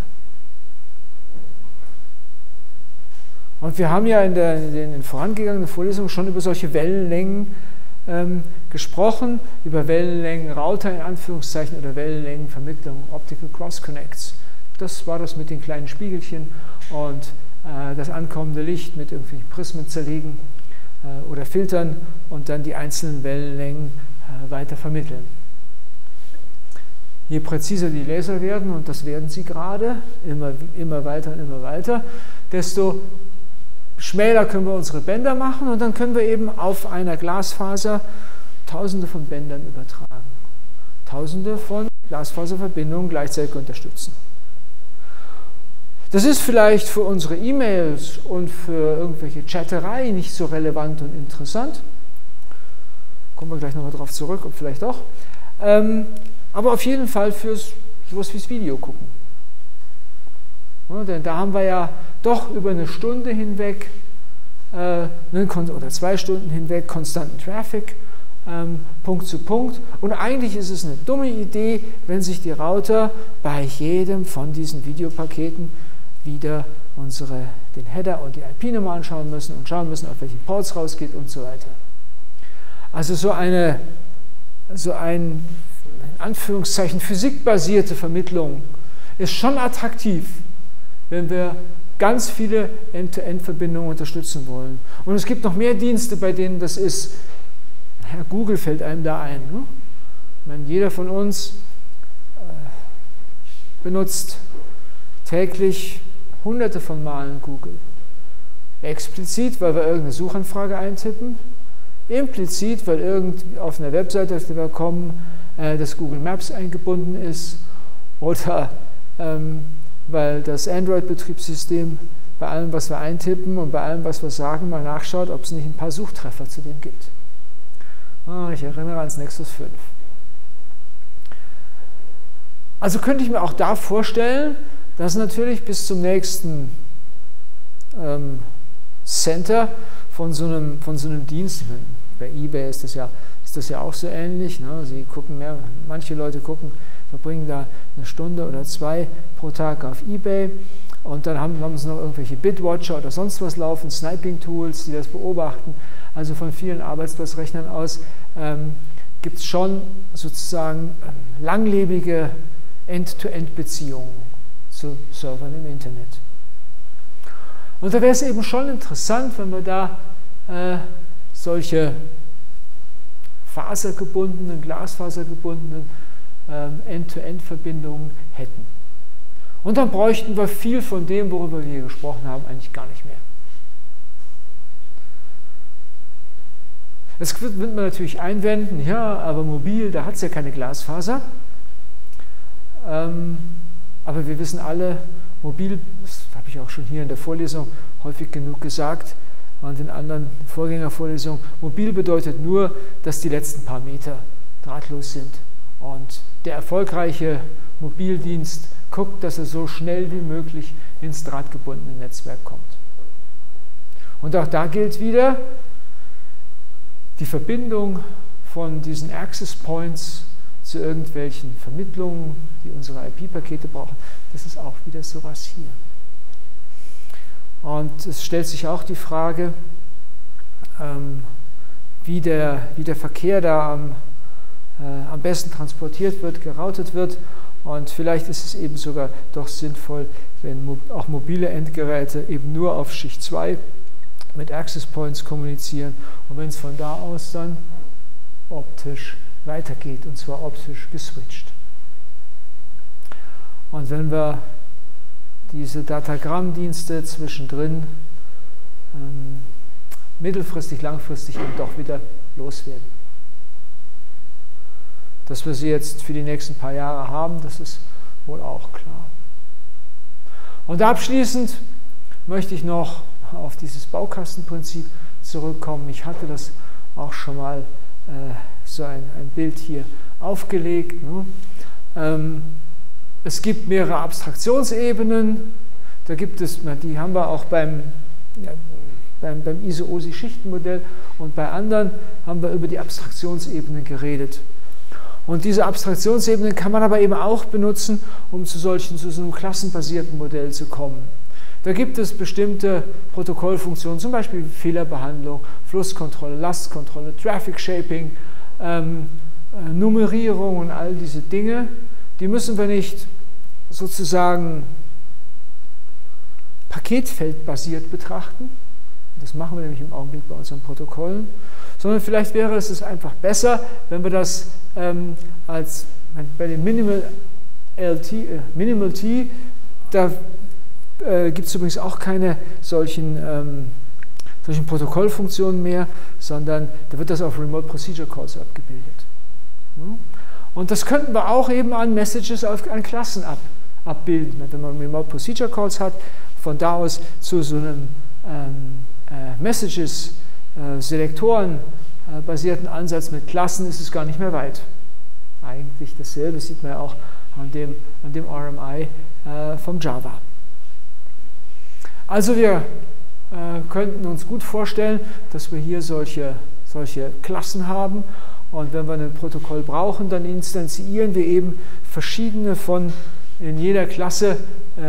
A: Und wir haben ja in den vorangegangenen Vorlesungen schon über solche Wellenlängen gesprochen, über Wellenlängenrouter in Anführungszeichen oder Wellenlängenvermittlung, Optical Cross Connects. Das war das mit den kleinen Spiegelchen und das ankommende Licht mit irgendwelchen Prismen zerlegen oder filtern und dann die einzelnen Wellenlängen weiter vermitteln. Je präziser die Laser werden, und das werden sie gerade, immer weiter, desto schmäler können wir unsere Bänder machen und dann können wir eben auf einer Glasfaser Tausende von Bändern übertragen. Tausende von Glasfaserverbindungen gleichzeitig unterstützen. Das ist vielleicht für unsere E-Mails und für irgendwelche Chatterei nicht so relevant und interessant. Kommen wir gleich nochmal drauf zurück, und vielleicht doch. Aber auf jeden Fall für sowas wie das Video gucken. Ja, denn da haben wir ja doch über eine Stunde hinweg oder 2 Stunden hinweg konstanten Traffic, Punkt zu Punkt. Und eigentlich ist es eine dumme Idee, wenn sich die Router bei jedem von diesen Videopaketen wieder den Header und die IP-Nummer anschauen müssen und schauen müssen, auf welche Ports rausgeht und so weiter. Also so eine in Anführungszeichen physikbasierte Vermittlung ist schon attraktiv, wenn wir ganz viele End-to-End-Verbindungen unterstützen wollen. Und es gibt noch mehr Dienste, bei denen das ist. Google fällt einem da ein. Ne? Ich meine, jeder von uns benutzt täglich hunderte von Malen Google. Explizit, weil wir irgendeine Suchanfrage eintippen. Implizit, weil auf einer Webseite, auf die wir kommen, das Google Maps eingebunden ist. Oder weil das Android-Betriebssystem bei allem, was wir eintippen und bei allem, was wir sagen, mal nachschaut, ob es nicht ein paar Suchtreffer zu dem gibt. Ich erinnere ans Nexus 5. Also könnte ich mir auch da vorstellen, dass natürlich bis zum nächsten Center von so einem Dienst, bei eBay ist das ja auch so ähnlich, ne? Manche Leute verbringen da eine Stunde oder 2 pro Tag auf eBay und dann haben sie noch irgendwelche Bitwatcher oder sonst was laufen, Sniping-Tools, die das beobachten. Also von vielen Arbeitsplatzrechnern aus gibt es schon sozusagen langlebige End-to-End-Beziehungen zu Servern im Internet. Und da wäre es eben schon interessant, wenn wir da solche glasfasergebundenen End-to-End-Verbindungen hätten. Und dann bräuchten wir viel von dem, worüber wir hier gesprochen haben, eigentlich gar nicht mehr. Jetzt wird man natürlich einwenden, ja, aber mobil, da hat es ja keine Glasfaser. Aber wir wissen alle, mobil, das habe ich auch schon hier in der Vorlesung häufig genug gesagt, und in anderen Vorgängervorlesungen, mobil bedeutet nur, dass die letzten paar Meter drahtlos sind. Und der erfolgreiche Mobildienst guckt, dass er so schnell wie möglich ins drahtgebundene Netzwerk kommt. Und auch da gilt wieder, die Verbindung von diesen Access Points zu irgendwelchen Vermittlungen, die unsere IP-Pakete brauchen, das ist auch wieder sowas hier. Und es stellt sich auch die Frage, wie der Verkehr da am besten transportiert wird, geroutet wird. Und vielleicht ist es eben sogar doch sinnvoll, wenn auch mobile Endgeräte eben nur auf Schicht 2 mit Access Points kommunizieren und wenn es von da aus dann optisch weitergeht, und zwar optisch geswitcht. Und wenn wir diese Datagrammdienste zwischendrin mittelfristig, langfristig eben doch wieder loswerden. Dass wir sie jetzt für die nächsten paar Jahre haben, das ist wohl auch klar. Und abschließend möchte ich noch auf dieses Baukastenprinzip zurückkommen. Ich hatte das auch schon mal so ein Bild hier aufgelegt. Ne? Es gibt mehrere Abstraktionsebenen. Da gibt es, die haben wir auch beim ISO-OSI-Schichtenmodell und bei anderen haben wir über die Abstraktionsebenen geredet. Und diese Abstraktionsebenen kann man aber eben auch benutzen, um zu so einem klassenbasierten Modell zu kommen. Da gibt es bestimmte Protokollfunktionen, zum Beispiel Fehlerbehandlung, Flusskontrolle, Lastkontrolle, Traffic Shaping, Nummerierung und all diese Dinge. Die müssen wir nicht sozusagen paketfeldbasiert betrachten. Das machen wir nämlich im Augenblick bei unseren Protokollen. Sondern vielleicht wäre es einfach besser, wenn wir das als bei dem Minimal T, da gibt es übrigens auch keine solchen Protokollfunktionen mehr, sondern da wird das auf Remote Procedure Calls abgebildet. Und das könnten wir auch eben an Messages an Klassen abbilden. Wenn man Remote Procedure Calls hat, von da aus zu so einem Messages, Selektoren basierten Ansatz mit Klassen ist es gar nicht mehr weit. Eigentlich dasselbe sieht man ja auch an dem RMI vom Java. Also wir könnten uns gut vorstellen, dass wir hier solche Klassen haben und wenn wir ein Protokoll brauchen, dann instanzieren wir eben verschiedene von in jeder Klasse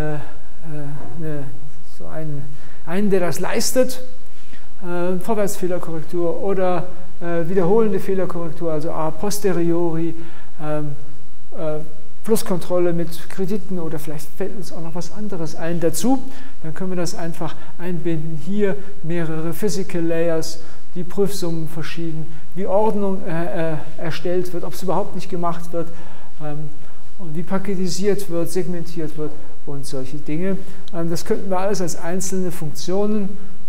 A: einen, der das leistet, Vorwärtsfehlerkorrektur oder wiederholende Fehlerkorrektur, also a posteriori, Flusskontrolle mit Krediten oder vielleicht fällt uns auch noch was anderes ein dazu. Dann können wir das einfach einbinden. Hier mehrere Physical Layers, die Prüfsummen verschieden, wie Ordnung erstellt wird, ob es überhaupt nicht gemacht wird und wie paketisiert wird, segmentiert wird und solche Dinge. Das könnten wir alles als einzelne Funktionen,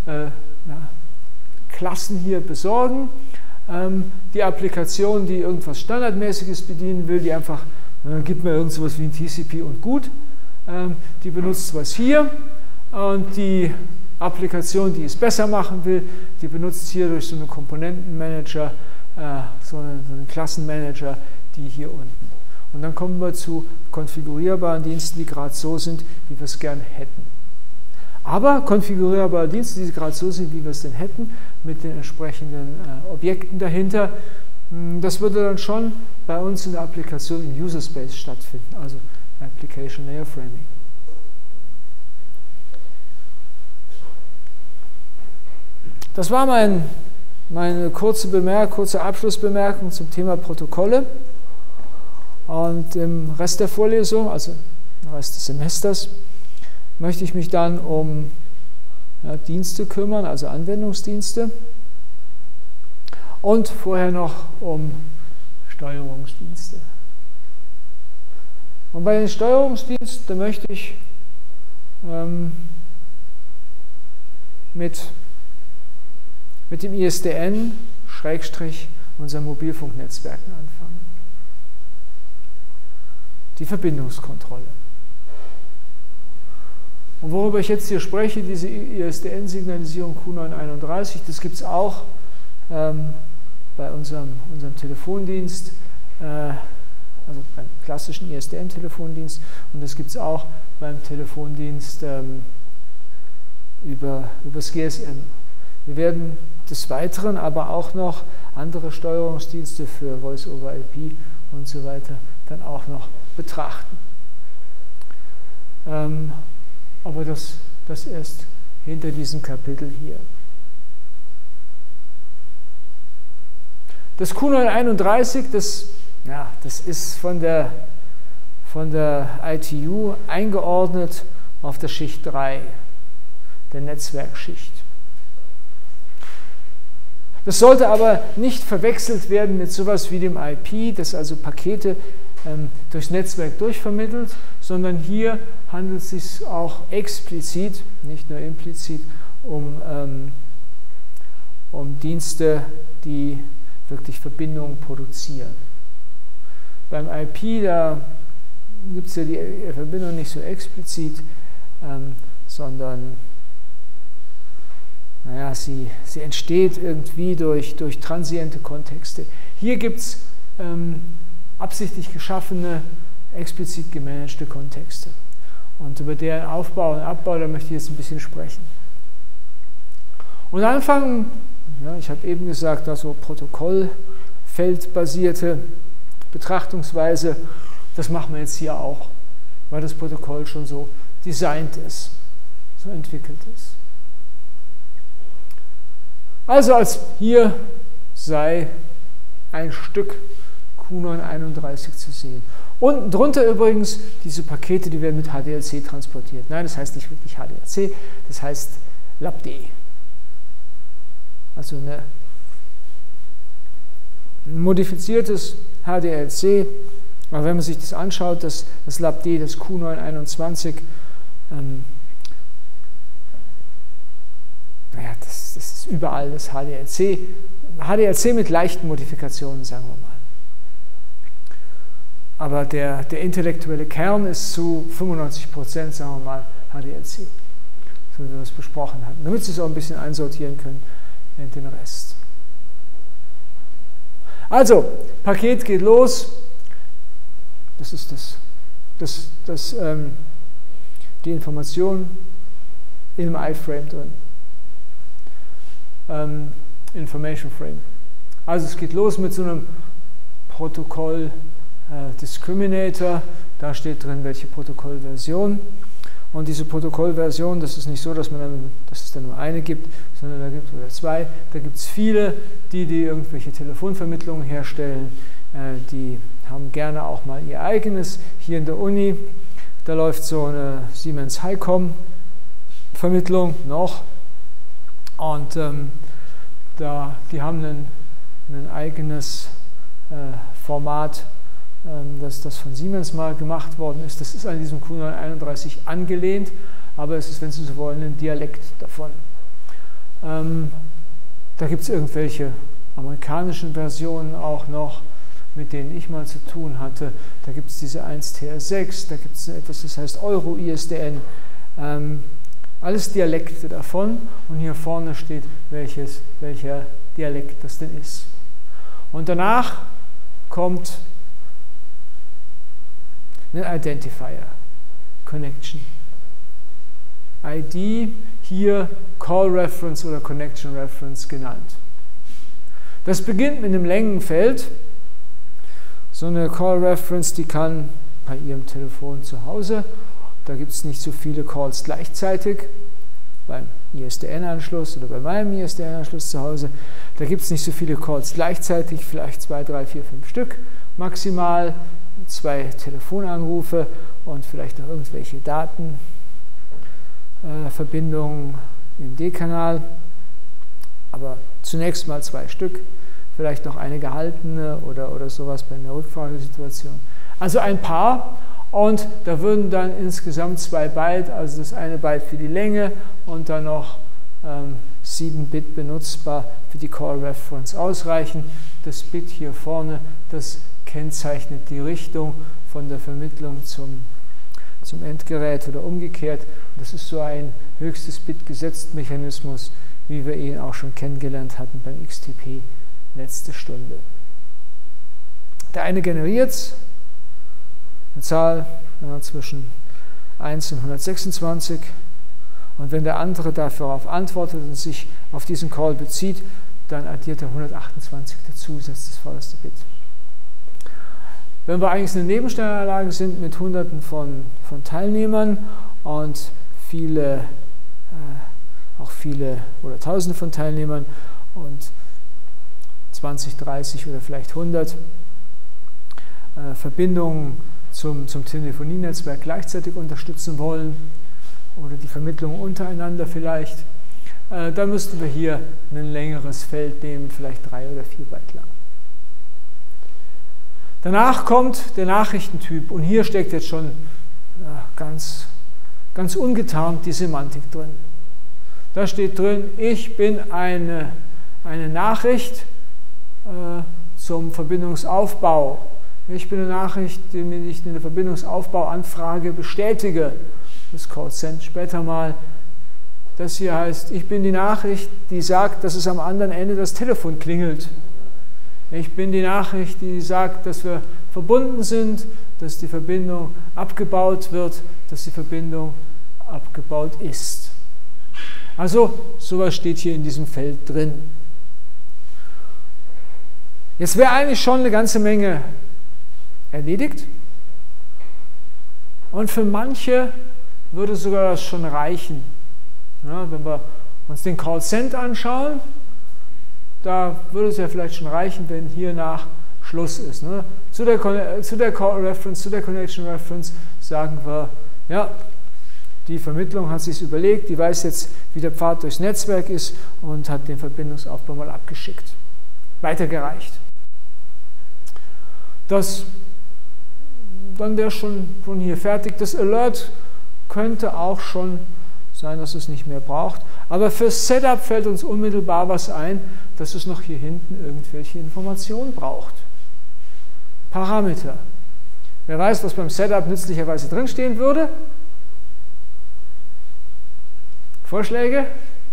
A: Klassen hier besorgen. Die Applikation, die irgendwas Standardmäßiges bedienen will, die einfach, gibt mir irgend sowas wie ein TCP und gut, die benutzt was hier und die Applikation, die es besser machen will, die benutzt hier durch so einen Komponentenmanager, so einen Klassenmanager, die hier unten. Und dann kommen wir zu konfigurierbaren Diensten, die gerade so sind, wie wir es gern hätten. Aber konfigurierbare Dienste, die gerade so sind, wie wir es denn hätten, mit den entsprechenden Objekten dahinter, das würde dann schon bei uns in der Applikation im User Space stattfinden, also Application Layer Framing. Das war meine kurze Abschlussbemerkung zum Thema Protokolle. Und im Rest der Vorlesung, also im Rest des Semesters, möchte ich mich dann um Dienste kümmern, also Anwendungsdienste. Und vorher noch um Steuerungsdienste. Und bei den Steuerungsdiensten möchte ich mit dem ISDN / unseren Mobilfunknetzwerken anfangen. Die Verbindungskontrolle. Und worüber ich jetzt hier spreche, diese ISDN-Signalisierung Q931, das gibt es auch bei unserem Telefondienst, also beim klassischen ISDN-Telefondienst, und das gibt es auch beim Telefondienst über das GSM. Wir werden des Weiteren aber auch noch andere Steuerungsdienste für Voice-over-IP und so weiter dann auch noch betrachten. Aber das erst hinter diesem Kapitel hier. Das Q931, das ist von der von der ITU eingeordnet auf der Schicht 3, der Netzwerkschicht. Das sollte aber nicht verwechselt werden mit sowas wie dem IP, das also Pakete durchs Netzwerk durchvermittelt, sondern hier handelt es sich auch explizit, nicht nur implizit, um Dienste, die wirklich Verbindungen produzieren. Beim IP, da gibt es ja die Verbindung nicht so explizit, sondern naja, sie entsteht irgendwie durch transiente Kontexte. Hier gibt es absichtlich geschaffene, explizit gemanagte Kontexte. Und über deren Aufbau und Abbau, da möchte ich jetzt ein bisschen sprechen. Und anfangen, ja, ich habe eben gesagt, so protokollfeldbasierte Betrachtungsweise, das machen wir jetzt hier auch, weil das Protokoll schon so designt ist, so entwickelt ist. Also als hier sei ein Stück Q931 zu sehen. Unten drunter übrigens, diese Pakete, die werden mit HDLC transportiert. Nein, das heißt nicht wirklich HDLC, das heißt LabD. Also ein modifiziertes HDLC. Aber wenn man sich das anschaut, das LabD, das Q921, naja, das ist überall das HDLC. HDLC mit leichten Modifikationen, sagen wir mal. Aber der intellektuelle Kern ist zu 95%, sagen wir mal, HDLC, so wie wir es besprochen hatten, damit Sie es auch ein bisschen einsortieren können in den Rest. Also, Paket geht los. Das ist die Information im iframe drin. Information Frame. Also es geht los mit so einem Protokoll Discriminator. Da steht drin, welche Protokollversion. Und diese Protokollversion, das ist nicht so, dass es da nur eine gibt, sondern da gibt es oder zwei. Da gibt es viele, die irgendwelche Telefonvermittlungen herstellen. Die haben gerne auch mal ihr eigenes. Hier in der Uni, da läuft so eine Siemens HiCom Vermittlung noch. Und die haben ein eigenes Format, das von Siemens mal gemacht worden ist. Das ist an diesem Q931 angelehnt, aber es ist, wenn Sie so wollen, ein Dialekt davon. Da gibt es irgendwelche amerikanischen Versionen auch noch, mit denen ich mal zu tun hatte. Da gibt es diese 1TR6, da gibt es etwas, das heißt Euro-ISDN. Alles Dialekte davon, und hier vorne steht, welcher Dialekt das denn ist. Und danach kommt ein Identifier, Connection. ID, hier Call Reference oder Connection Reference genannt. Das beginnt mit einem Längenfeld. So eine Call Reference, die kann bei Ihrem Telefon zu Hause, da gibt es nicht so viele Calls gleichzeitig, beim ISDN-Anschluss oder bei meinem ISDN-Anschluss zu Hause, da gibt es nicht so viele Calls gleichzeitig, vielleicht 2, 3, 4, 5 Stück maximal, 2 Telefonanrufe und vielleicht noch irgendwelche Datenverbindungen im D-Kanal, aber zunächst mal 2 Stück, vielleicht noch eine gehaltene oder sowas bei einer Rückfragesituation. Also ein Paar, und da würden dann insgesamt 2 Byte, also das eine Byte für die Länge und dann noch 7 Bit benutzbar für die Call Reference ausreichen. Das Bit hier vorne, das kennzeichnet die Richtung von der Vermittlung zum Endgerät oder umgekehrt. Das ist so ein höchstes Bit-Gesetzt-Mechanismus, wie wir ihn auch schon kennengelernt hatten beim XTP letzte Stunde. Der eine generiert eine Zahl zwischen 1 und 126, und wenn der andere darauf antwortet und sich auf diesen Call bezieht, dann addiert er 128 dazu, setzt das vorderste Bit. Wenn wir eigentlich in einer Nebenstellanlage sind mit Hunderten von Teilnehmern und auch viele oder Tausende von Teilnehmern und 20, 30 oder vielleicht 100 Verbindungen zum Telefonienetzwerk gleichzeitig unterstützen wollen oder die Vermittlung untereinander vielleicht, dann müssten wir hier ein längeres Feld nehmen, vielleicht 3 oder 4 Byte lang. Danach kommt der Nachrichtentyp und hier steckt jetzt schon ganz ungetarnt die Semantik drin. Da steht drin, ich bin eine Nachricht zum Verbindungsaufbau. Ich bin eine Nachricht, die ich in der Verbindungsaufbauanfrage bestätige. Das Call Send später mal. Das hier heißt, ich bin die Nachricht, die sagt, dass es am anderen Ende das Telefon klingelt. Ich bin die Nachricht, die sagt, dass wir verbunden sind, dass die Verbindung abgebaut wird, dass die Verbindung abgebaut ist. Also, sowas steht hier in diesem Feld drin. Jetzt wäre eigentlich schon eine ganze Menge erledigt. Und für manche würde sogar das schon reichen. Ja, wenn wir uns den Call Send anschauen, da würde es ja vielleicht schon reichen, wenn hiernach Schluss ist. Ne? Zu der Call Reference, zu der Connection Reference sagen wir, ja, die Vermittlung hat sich überlegt, die weiß jetzt, wie der Pfad durchs Netzwerk ist und hat den Verbindungsaufbau mal abgeschickt. Weitergereicht. Dann wäre schon von hier fertig. Das Alert könnte auch schon sein, dass es nicht mehr braucht. Aber fürs Setup fällt uns unmittelbar was ein, dass es noch hier hinten irgendwelche Informationen braucht. Parameter. Wer weiß, was beim Setup nützlicherweise drinstehen würde? Vorschläge?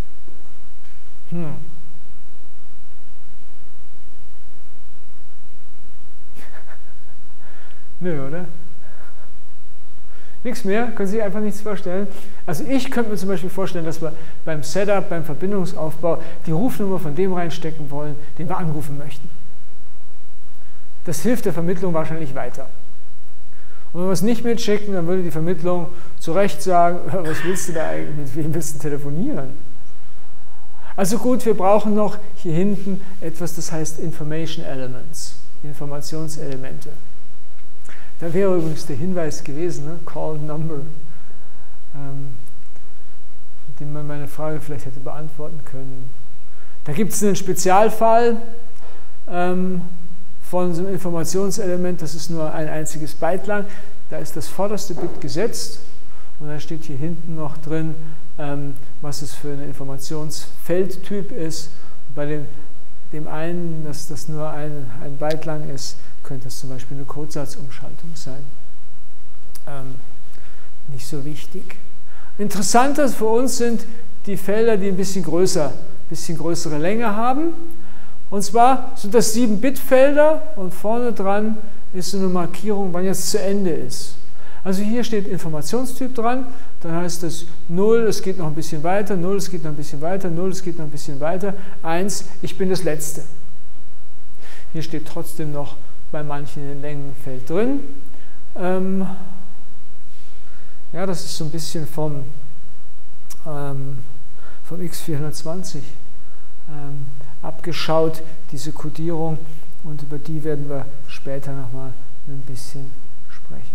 A: Nö, oder? Nichts mehr? Können Sie sich einfach nichts vorstellen? Also ich könnte mir zum Beispiel vorstellen, dass wir beim Setup, beim Verbindungsaufbau die Rufnummer von dem reinstecken wollen, den wir anrufen möchten. Das hilft der Vermittlung wahrscheinlich weiter. Und wenn wir es nicht mitschicken, dann würde die Vermittlung zu Recht sagen, was willst du da eigentlich, mit wem willst du telefonieren? Also gut, wir brauchen noch hier hinten etwas, das heißt Information Elements, Informationselemente. Da wäre übrigens der Hinweis gewesen, ne? Call Number, mit dem man meine Frage vielleicht hätte beantworten können. Da gibt es einen Spezialfall von so einem Informationselement, das ist nur ein einziges Byte lang. Da ist das vorderste Bit gesetzt und da steht hier hinten noch drin, was es für ein Informationsfeldtyp ist. Bei dem einen, dass das nur ein Byte lang ist, könnte das zum Beispiel eine Codesatzumschaltung sein. Nicht so wichtig. Interessanter für uns sind die Felder, die ein bisschen größere Länge haben. Und zwar sind das 7-Bit-Felder und vorne dran ist so eine Markierung, wann jetzt zu Ende ist. Also hier steht Informationstyp dran, dann heißt es 0, es geht noch ein bisschen weiter, 0, es geht noch ein bisschen weiter, 0, es geht noch ein bisschen weiter, 1, ich bin das Letzte. Hier steht trotzdem noch bei manchen ein Längenfeld drin. Ja, das ist so ein bisschen vom X420 abgeschaut, diese Codierung, und über die werden wir später nochmal ein bisschen sprechen.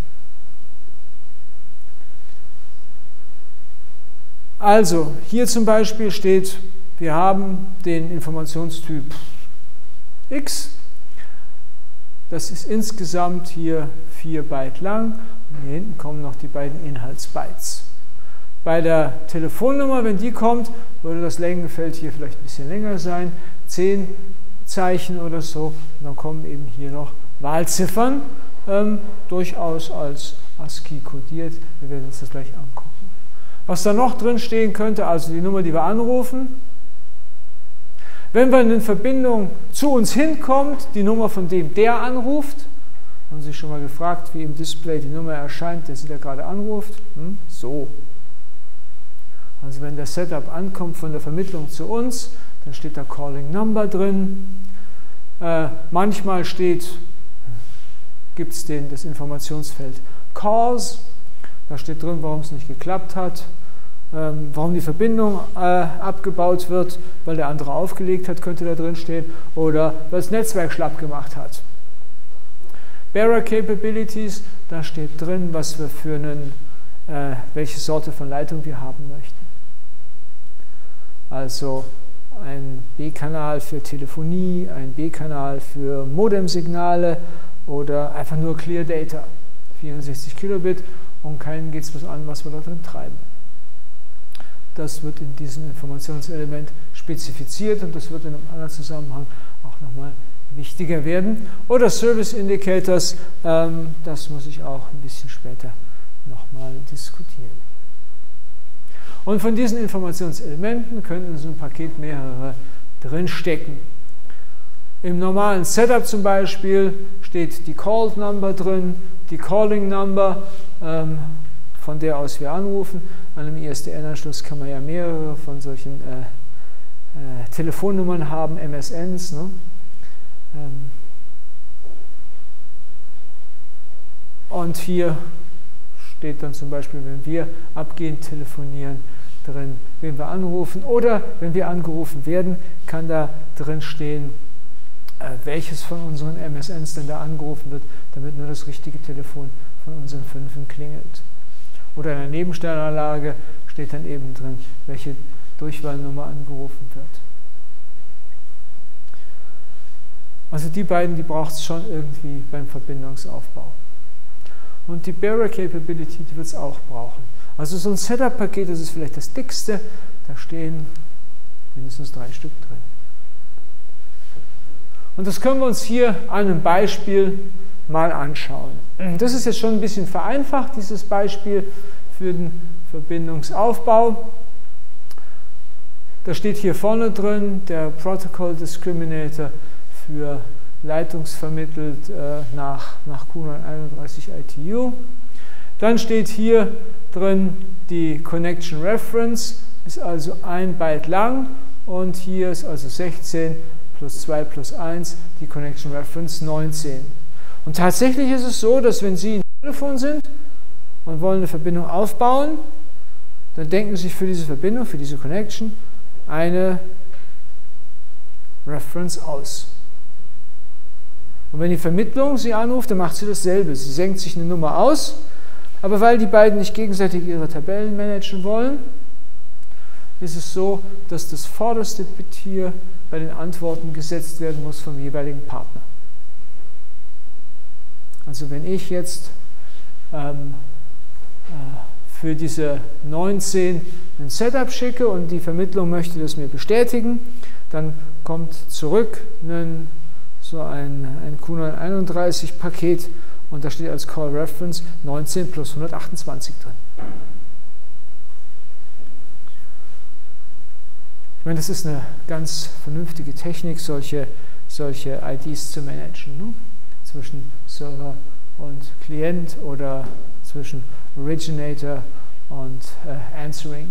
A: Also, hier zum Beispiel steht, wir haben den Informationstyp X. Das ist insgesamt hier 4 Byte lang und hier hinten kommen noch die beiden Inhaltsbytes. Bei der Telefonnummer, wenn die kommt, würde das Längenfeld hier vielleicht ein bisschen länger sein, 10 Zeichen oder so, und dann kommen eben hier noch Wahlziffern, durchaus als ASCII kodiert. Wir werden uns das gleich angucken. Was da noch drin stehen könnte, also die Nummer, die wir anrufen. Wenn wir in Verbindung zu uns hinkommt, die Nummer von dem, der anruft. Haben Sie sich schon mal gefragt, wie im Display die Nummer erscheint, der Sie da gerade anruft? So. Also wenn der Setup ankommt von der Vermittlung zu uns, dann steht da Calling Number drin. Manchmal gibt es das Informationsfeld Cause. Da steht drin, warum es nicht geklappt hat, warum die Verbindung abgebaut wird, weil der andere aufgelegt hat, könnte da drin stehen, oder weil das Netzwerk schlapp gemacht hat. Bearer Capabilities, da steht drin, was wir für welche Sorte von Leitung wir haben möchten. Also ein B-Kanal für Telefonie, ein B-Kanal für Modemsignale oder einfach nur Clear Data, 64 Kilobit, und keinen geht es was an, was wir da drin treiben. Das wird in diesem Informationselement spezifiziert und das wird in einem anderen Zusammenhang auch nochmal wichtiger werden. Oder Service Indicators, das muss ich auch ein bisschen später nochmal diskutieren. Und von diesen Informationselementen können in so einem Paket mehrere drinstecken. Im normalen Setup zum Beispiel steht die Called Number drin, die Calling Number, von der aus wir anrufen. An einem ISDN-Anschluss kann man ja mehrere von solchen Telefonnummern haben, MSNs. Ne? Und hier steht dann zum Beispiel, wenn wir abgehend telefonieren, drin, wen wir anrufen. Oder wenn wir angerufen werden, kann da drin stehen, welches von unseren MSNs denn da angerufen wird, damit nur das richtige Telefon von unseren Fünfen klingelt. Oder in der Nebenstellanlage steht dann eben drin, welche Durchwahlnummer angerufen wird. Also die beiden, die braucht es schon irgendwie beim Verbindungsaufbau. Und die Bearer Capability, die wird es auch brauchen. Also so ein Setup-Paket, das ist vielleicht das dickste, da stehen mindestens 3 Stück drin. Und das können wir uns hier an einem Beispiel mal anschauen. Das ist jetzt schon ein bisschen vereinfacht, dieses Beispiel für den Verbindungsaufbau. Da steht hier vorne drin der Protocol Discriminator für leitungsvermittelt nach Q931 ITU. Dann steht hier drin die Connection Reference, ist also 1 Byte lang, und hier ist also 16 plus 2 plus 1, die Connection Reference 19. Und tatsächlich ist es so, dass wenn Sie ein Telefon sind und wollen eine Verbindung aufbauen, dann denken Sie sich für diese Verbindung, für diese Connection, eine Reference aus. Und wenn die Vermittlung Sie anruft, dann macht sie dasselbe. Sie senkt sich eine Nummer aus, aber weil die beiden nicht gegenseitig ihre Tabellen managen wollen, ist es so, dass das vorderste Bit hier bei den Antworten gesetzt werden muss vom jeweiligen Partner. Also wenn ich jetzt für diese 19 ein Setup schicke und die Vermittlung möchte das mir bestätigen, dann kommt zurück so ein Q931-Paket und da steht als Call Reference 19 plus 128 drin. Ich meine, das ist eine ganz vernünftige Technik, solche IDs zu managen, ne? Zwischen Server und Klient oder zwischen Originator und Answering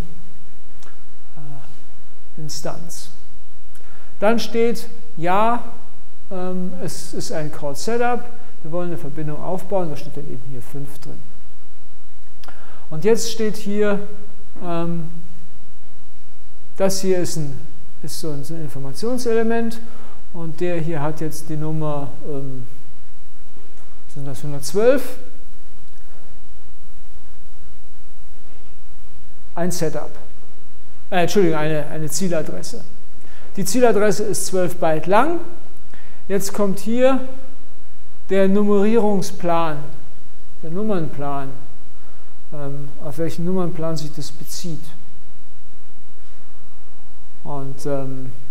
A: Instanz. Dann steht, ja, es ist ein Call Setup, wir wollen eine Verbindung aufbauen, da steht dann eben hier 5 drin. Und jetzt steht hier, das hier ist so ein Informationselement und der hier hat jetzt die Nummer, sind das 112, ein Setup, Entschuldigung, eine Zieladresse. Die Zieladresse ist 12 Byte lang. Jetzt kommt hier der Nummerierungsplan, der Nummernplan, auf welchen Nummernplan sich das bezieht. Und da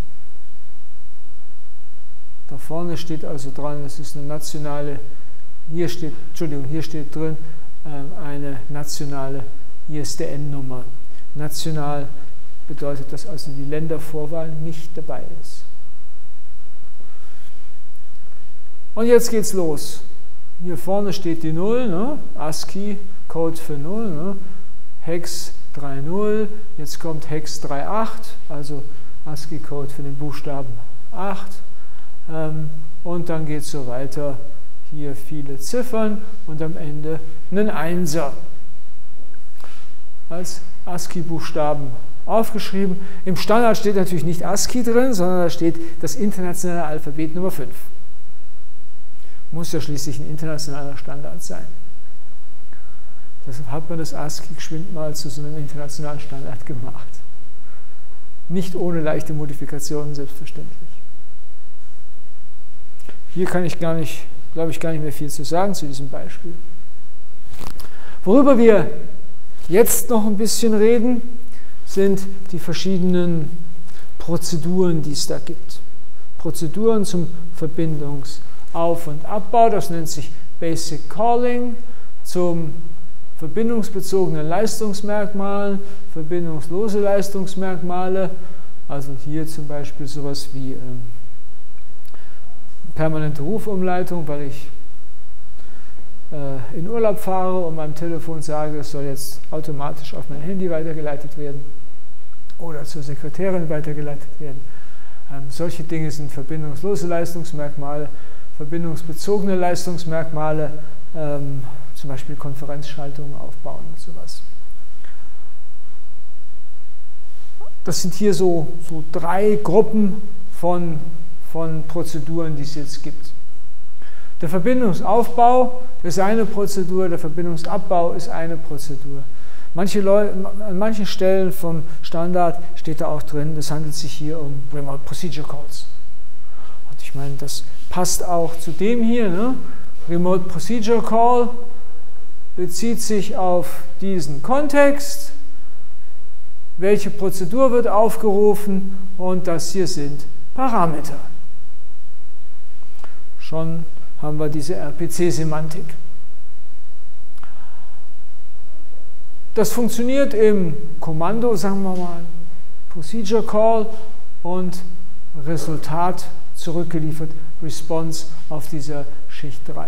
A: vorne steht also dran, es ist eine nationale, hier steht drin, eine nationale ISDN-Nummer. National bedeutet, dass also die Ländervorwahl nicht dabei ist. Und jetzt geht's los. Hier vorne steht die 0, ne? ASCII-Code für 0, ne? Hex 3.0, jetzt kommt Hex 3.8, also ASCII-Code für den Buchstaben 8. Und dann geht es so weiter, hier viele Ziffern und am Ende einen Einser. Als ASCII-Buchstaben aufgeschrieben. Im Standard steht natürlich nicht ASCII drin, sondern da steht das internationale Alphabet Nummer 5. muss ja schließlich ein internationaler Standard sein. Deshalb hat man das ASCII geschwind mal zu so einem internationalen Standard gemacht. Nicht ohne leichte Modifikationen, selbstverständlich. Hier kann ich glaube ich, gar nicht mehr viel zu sagen zu diesem Beispiel. Worüber wir jetzt noch ein bisschen reden, sind die verschiedenen Prozeduren, die es da gibt. Prozeduren zum Verbindungsauf- und Abbau, das nennt sich Basic Calling, zum verbindungsbezogenen Leistungsmerkmalen, verbindungslose Leistungsmerkmale, also hier zum Beispiel sowas wie permanente Rufumleitung, weil ich in Urlaub fahre und meinem Telefon sage, es soll jetzt automatisch auf mein Handy weitergeleitet werden oder zur Sekretärin weitergeleitet werden. Solche Dinge sind verbindungslose Leistungsmerkmale, verbindungsbezogene Leistungsmerkmale, zum Beispiel Konferenzschaltungen aufbauen und sowas. Das sind hier so 3 Gruppen von Prozeduren, die es jetzt gibt. Der Verbindungsaufbau ist eine Prozedur, der Verbindungsabbau ist eine Prozedur. An manchen Stellen vom Standard steht da auch drin, es handelt sich hier um Remote Procedure Calls. Und ich meine, das passt auch zu dem hier, ne? Remote Procedure Call bezieht sich auf diesen Kontext, welche Prozedur wird aufgerufen und das hier sind Parameter. Schon haben wir diese RPC-Semantik. Das funktioniert im Kommando, sagen wir mal, Procedure Call und Resultat zurückgeliefert, Response auf dieser Schicht 3.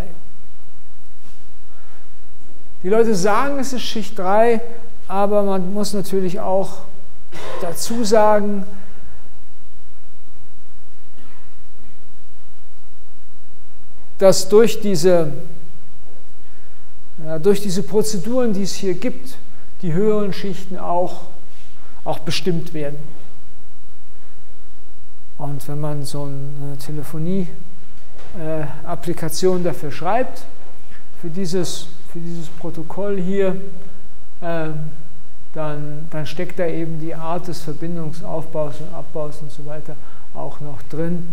A: Die Leute sagen, es ist Schicht 3, aber man muss natürlich auch dazu sagen, dass durch diese Prozeduren, die es hier gibt, die höheren Schichten auch bestimmt werden. Und wenn man so eine Telefonie-Applikation dafür schreibt, für dieses Protokoll hier, dann steckt da eben die Art des Verbindungsaufbaus und Abbaus und so weiter auch noch drin.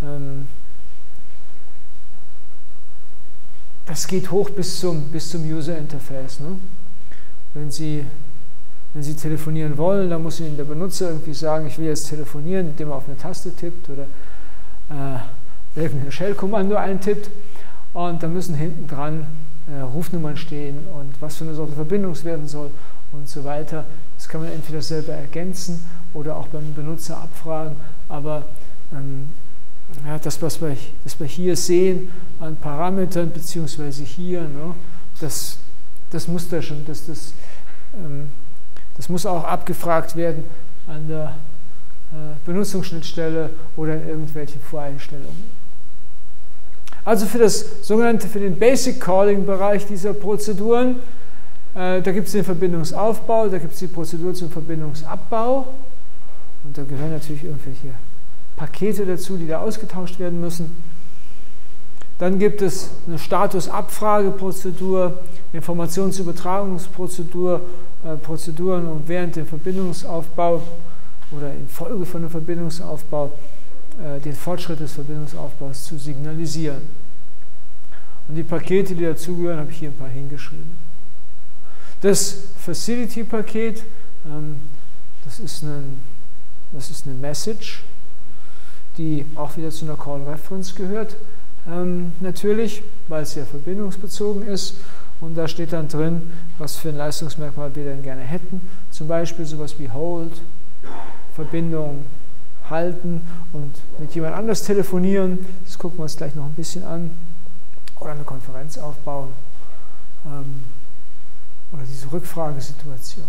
A: Das geht hoch bis zum User Interface. Ne? Wenn Sie telefonieren wollen, dann muss Ihnen der Benutzer irgendwie sagen, ich will jetzt telefonieren, indem er auf eine Taste tippt oder irgendein Shell-Kommando eintippt. Und dann müssen hinten dran Rufnummern stehen und was für eine Sorte Verbindung es werden soll und so weiter. Das kann man entweder selber ergänzen oder auch beim Benutzer abfragen. Aber das, was wir hier sehen an Parametern, beziehungsweise hier, ne, das muss da schon, das muss auch abgefragt werden an der Benutzungsschnittstelle oder in irgendwelchen Voreinstellungen. Also für den Basic Calling Bereich dieser Prozeduren, da gibt es den Verbindungsaufbau, da gibt es die Prozedur zum Verbindungsabbau und da gehören natürlich irgendwelche Pakete dazu, die da ausgetauscht werden müssen. Dann gibt es eine Statusabfrageprozedur, Informationsübertragungsprozedur, Prozeduren, um während dem Verbindungsaufbau oder infolge von dem Verbindungsaufbau den Fortschritt des Verbindungsaufbaus zu signalisieren. Und die Pakete, die dazugehören, habe ich hier ein paar hingeschrieben. Das Facility-Paket, das ist eine Message, die auch wieder zu einer Call-Reference gehört, natürlich, weil es ja verbindungsbezogen ist. Und da steht dann drin, was für ein Leistungsmerkmal wir denn gerne hätten. Zum Beispiel sowas wie Hold, Verbindung halten und mit jemand anders telefonieren. Das gucken wir uns gleich noch ein bisschen an. Oder eine Konferenz aufbauen. Oder diese Rückfragesituation.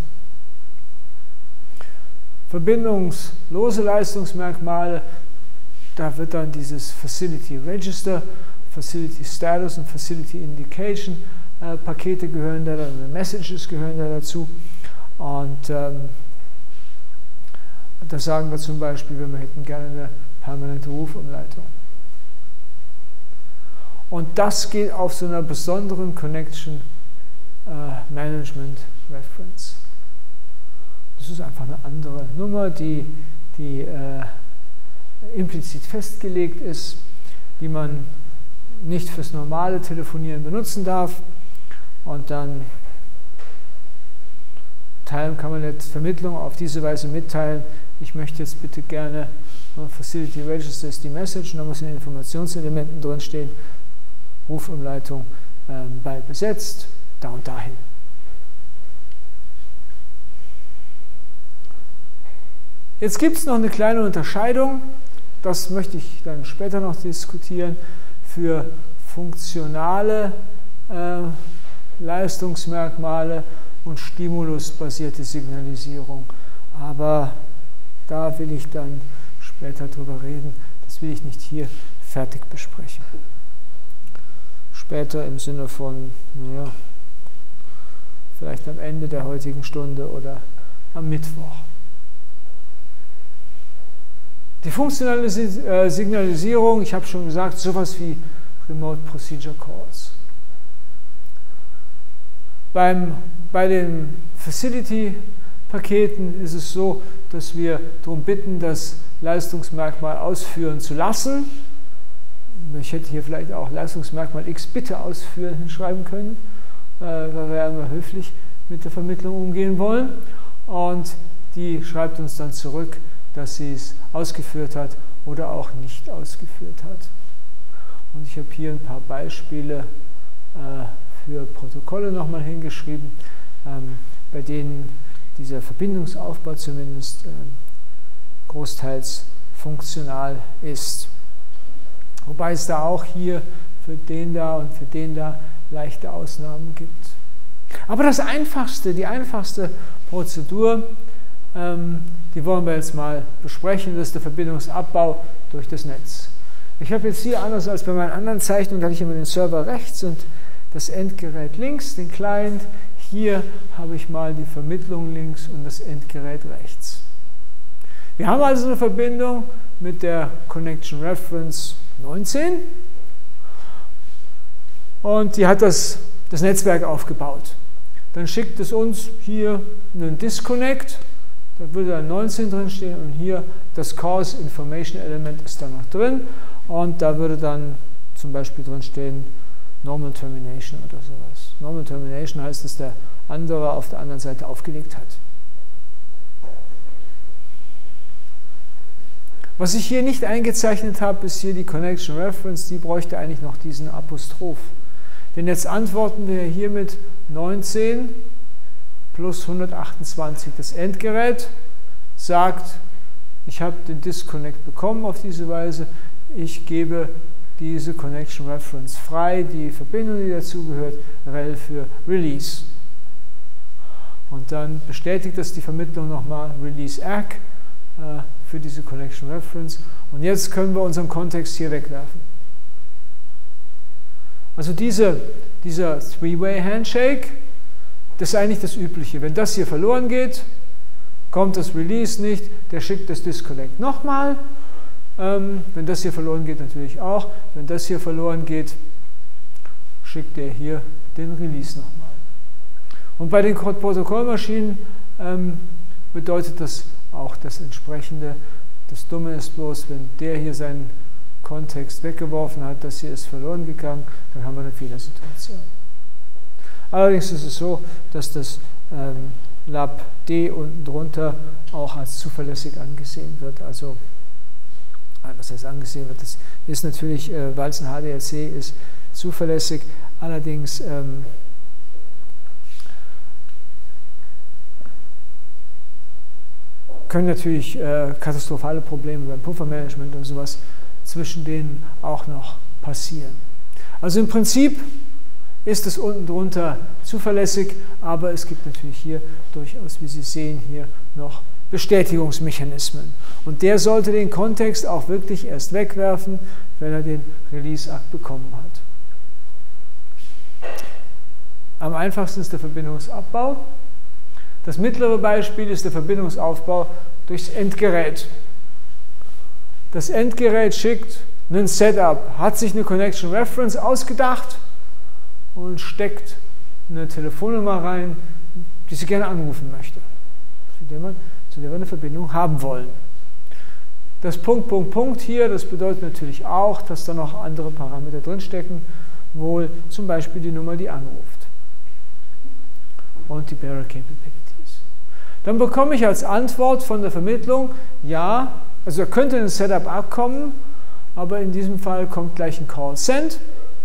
A: Verbindungslose Leistungsmerkmale, da wird dann dieses Facility Register, Facility Status und Facility Indication Pakete gehören da, Messages gehören da dazu. Und da sagen wir zum Beispiel, wir hätten gerne eine permanente Rufumleitung. Und das geht auf so einer besonderen Connection Management Reference. Das ist einfach eine andere Nummer, die implizit festgelegt ist, die man nicht fürs normale Telefonieren benutzen darf. Und dann kann man jetzt Vermittlung auf diese Weise mitteilen. Ich möchte jetzt bitte gerne Facility registers die Message, und da muss in den Informationselementen drin stehen, Rufumleitung bald besetzt, da und dahin. Jetzt gibt es noch eine kleine Unterscheidung, das möchte ich dann später noch diskutieren, für funktionale Leistungsmerkmale und stimulusbasierte Signalisierung. Aber da will ich dann später drüber reden. Das will ich nicht hier fertig besprechen. Später im Sinne von, naja, vielleicht am Ende der heutigen Stunde oder am Mittwoch. Die funktionale Signalisierung, ich habe schon gesagt, sowas wie Remote Procedure Calls. Bei den Facility-Paketen ist es so, dass wir darum bitten, das Leistungsmerkmal ausführen zu lassen. Ich hätte hier vielleicht auch Leistungsmerkmal X bitte ausführen hinschreiben können, weil wir ja immer höflich mit der Vermittlung umgehen wollen. Und die schreibt uns dann zurück, dass sie es ausgeführt hat oder auch nicht ausgeführt hat. Und ich habe hier ein paar Beispiele für Protokolle nochmal hingeschrieben, bei denen dieser Verbindungsaufbau zumindest großteils funktional ist. Wobei es da auch hier für den da und für den da leichte Ausnahmen gibt. Aber die einfachste Prozedur, die wollen wir jetzt mal besprechen, das ist der Verbindungsabbau durch das Netz. Ich habe jetzt hier, anders als bei meinen anderen Zeichnungen, da hatte ich immer den Server rechts und das Endgerät links, den Client. Hier habe ich mal die Vermittlung links und das Endgerät rechts. Wir haben also eine Verbindung mit der Connection Reference 19 und die hat das Netzwerk aufgebaut. Dann schickt es uns hier einen Disconnect, da würde dann 19 drin stehen und hier das Cause Information Element ist da noch drin und da würde dann zum Beispiel drin stehen Normal Termination oder sowas. Normal Termination heißt, dass der andere auf der anderen Seite aufgelegt hat. Was ich hier nicht eingezeichnet habe, ist hier die Connection Reference, die bräuchte eigentlich noch diesen Apostroph. Denn jetzt antworten wir hier mit 19 plus 128. Das Endgerät sagt, ich habe den Disconnect bekommen auf diese Weise, ich gebe diese Connection Reference frei, die Verbindung, die dazugehört, rel für Release. Und dann bestätigt das die Vermittlung nochmal Release ACK für diese Connection Reference. Und jetzt können wir unseren Kontext hier wegwerfen. Also dieser Three-Way Handshake, das ist eigentlich das Übliche. Wenn das hier verloren geht, kommt das Release nicht, der schickt das Disconnect nochmal. Wenn das hier verloren geht, natürlich auch. Wenn das hier verloren geht, schickt er hier den Release nochmal. Und bei den Protokollmaschinen bedeutet das auch das Entsprechende. Das Dumme ist bloß, wenn der hier seinen Kontext weggeworfen hat, das hier ist verloren gegangen, dann haben wir eine Fehlersituation. Allerdings ist es so, dass das Lab D unten drunter auch als zuverlässig angesehen wird. Also, was heißt angesehen wird, das ist natürlich, weil es ein HDLC ist, zuverlässig. Allerdings können natürlich katastrophale Probleme beim Puffermanagement und sowas zwischen denen auch noch passieren. Also im Prinzip ist es unten drunter zuverlässig, aber es gibt natürlich hier durchaus, wie Sie sehen, hier noch Bestätigungsmechanismen. Und der sollte den Kontext auch wirklich erst wegwerfen, wenn er den Release-Akt bekommen hat. Am einfachsten ist der Verbindungsabbau. Das mittlere Beispiel ist der Verbindungsaufbau durchs Endgerät. Das Endgerät schickt ein Setup hat sich eine Connection Reference ausgedacht und steckt eine Telefonnummer rein, die sie gerne anrufen möchte, zu der wir eine Verbindung haben wollen. Das Punkt hier, das bedeutet natürlich auch, dass da noch andere Parameter drinstecken, wohl zum Beispiel die Nummer, die anruft und die Bearer Capabilities. Dann bekomme ich als Antwort von der Vermittlung, ja, also da könnte ein Setup abkommen, aber in diesem Fall kommt gleich ein Call Send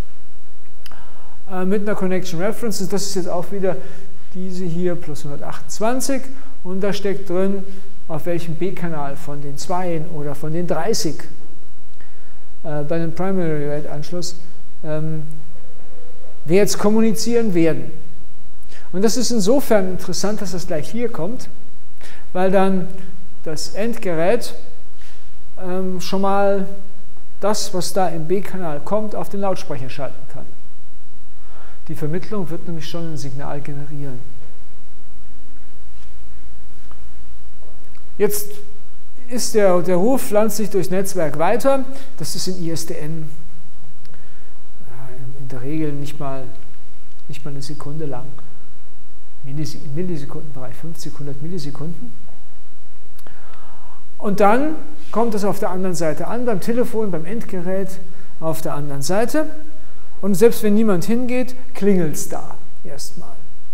A: mit einer Connection Reference. Das ist jetzt auch wieder diese hier plus 128 und da steckt drin, auf welchem B-Kanal von den 2 oder von den 30 bei einem Primary Rate Anschluss wir jetzt kommunizieren werden. Und das ist insofern interessant, dass das gleich hier kommt, weil dann das Endgerät schon mal das, was da im B-Kanal kommt, auf den Lautsprecher schalten kann. Die Vermittlung wird nämlich schon ein Signal generieren. Jetzt ist der Ruf pflanzt sich durchs Netzwerk weiter. Das ist in ISDN in der Regel nicht mal eine Sekunde lang. Im Millisekundenbereich, 50, 100 Millisekunden. Und dann kommt es auf der anderen Seite an, beim Telefon, beim Endgerät auf der anderen Seite. Und selbst wenn niemand hingeht, klingelt es da erstmal.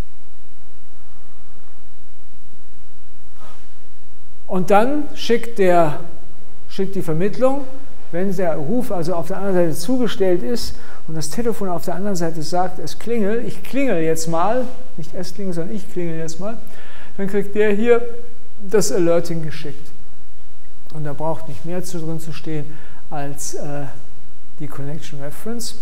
A: Und dann schickt die Vermittlung, wenn der Ruf also auf der anderen Seite zugestellt ist und das Telefon auf der anderen Seite sagt, es klingelt, ich klingel jetzt mal, nicht es klingelt, sondern ich klingel jetzt mal, dann kriegt der hier das Alerting geschickt. Und da braucht nicht mehr drin zu stehen als die Connection Reference.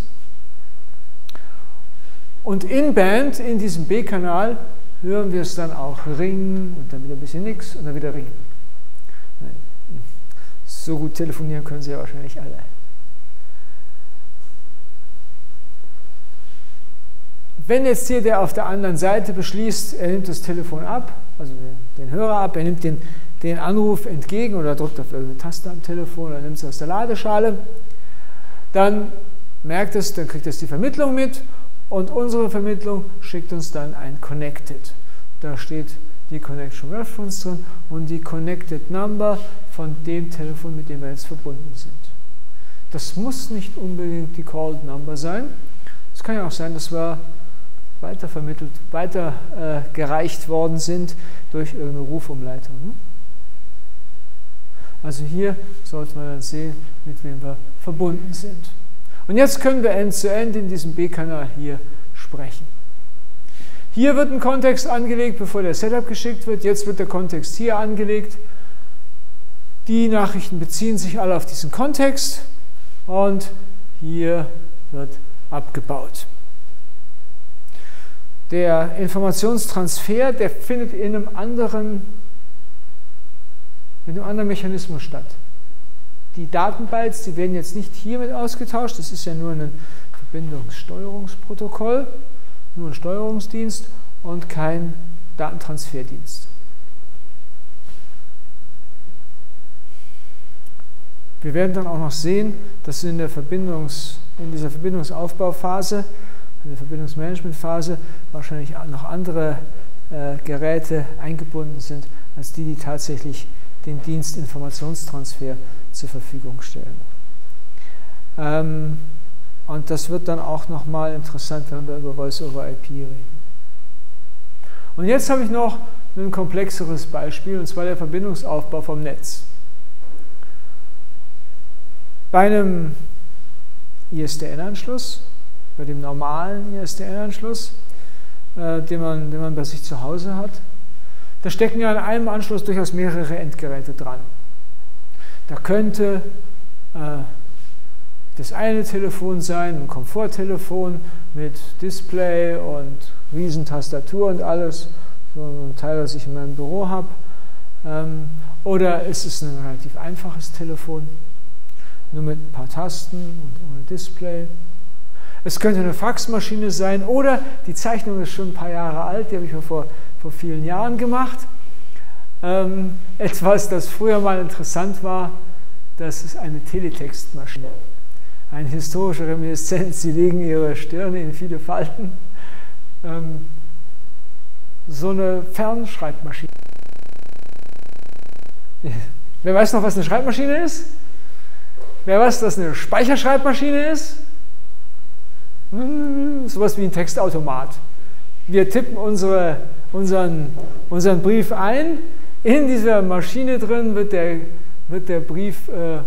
A: Und in Band, in diesem B-Kanal, hören wir es dann auch ringen und dann wieder ein bisschen nix und dann wieder ringen. So gut telefonieren können Sie ja wahrscheinlich alle. Wenn jetzt hier der auf der anderen Seite beschließt, er nimmt das Telefon ab, also den Hörer ab, er nimmt den Anruf entgegen oder drückt auf irgendeine Taste am Telefon oder nimmt es aus der Ladeschale, dann merkt es, dann kriegt es die Vermittlung mit und unsere Vermittlung schickt uns dann ein Connected. Da steht die Connection Reference drin und die Connected Number von dem Telefon, mit dem wir jetzt verbunden sind. Das muss nicht unbedingt die Called Number sein. Es kann ja auch sein, dass wir weitergereicht worden sind durch irgendeine Rufumleitung. Ne? Also hier sollte man dann sehen, mit wem wir verbunden sind. Und jetzt können wir End-zu-End in diesem B-Kanal hier sprechen. Hier wird ein Kontext angelegt, bevor der Setup geschickt wird. Jetzt wird der Kontext hier angelegt. Die Nachrichten beziehen sich alle auf diesen Kontext und hier wird abgebaut. Der Informationstransfer, der findet in einem anderen Mechanismus statt. Die Datenbytes, die werden jetzt nicht hiermit ausgetauscht, das ist ja nur ein Verbindungssteuerungsprotokoll, nur ein Steuerungsdienst und kein Datentransferdienst. Wir werden dann auch noch sehen, dass in dieser Verbindungsaufbauphase, in der Verbindungsmanagementphase wahrscheinlich noch andere Geräte eingebunden sind, als die tatsächlich den Dienst Informationstransfer zur Verfügung stellen. Und das wird dann auch nochmal interessant, wenn wir über Voice-over-IP reden. Und jetzt habe ich noch ein komplexeres Beispiel, und zwar der Verbindungsaufbau vom Netz. Bei einem ISDN-Anschluss, bei dem normalen ISDN-Anschluss, den man bei sich zu Hause hat, da stecken ja an einem Anschluss durchaus mehrere Endgeräte dran. Da könnte das eine Telefon sein, ein Komforttelefon mit Display und Riesentastatur und alles, so ein Teil, das ich in meinem Büro habe. Oder ist es ein relativ einfaches Telefon, nur mit ein paar Tasten und ohne Display. Es könnte eine Faxmaschine sein oder, die Zeichnung ist schon ein paar Jahre alt, die habe ich vor vielen Jahren gemacht. Etwas, das früher mal interessant war, das ist eine Teletextmaschine. eine historische Reminiszenz, sie legen ihre Stirne in viele Falten. So eine Fernschreibmaschine. Wer weiß noch, was eine Schreibmaschine ist? Wer weiß, was eine Speicherschreibmaschine ist? Sowas wie ein Textautomat. Wir tippen unseren Brief ein. In dieser Maschine drin wird der Brief,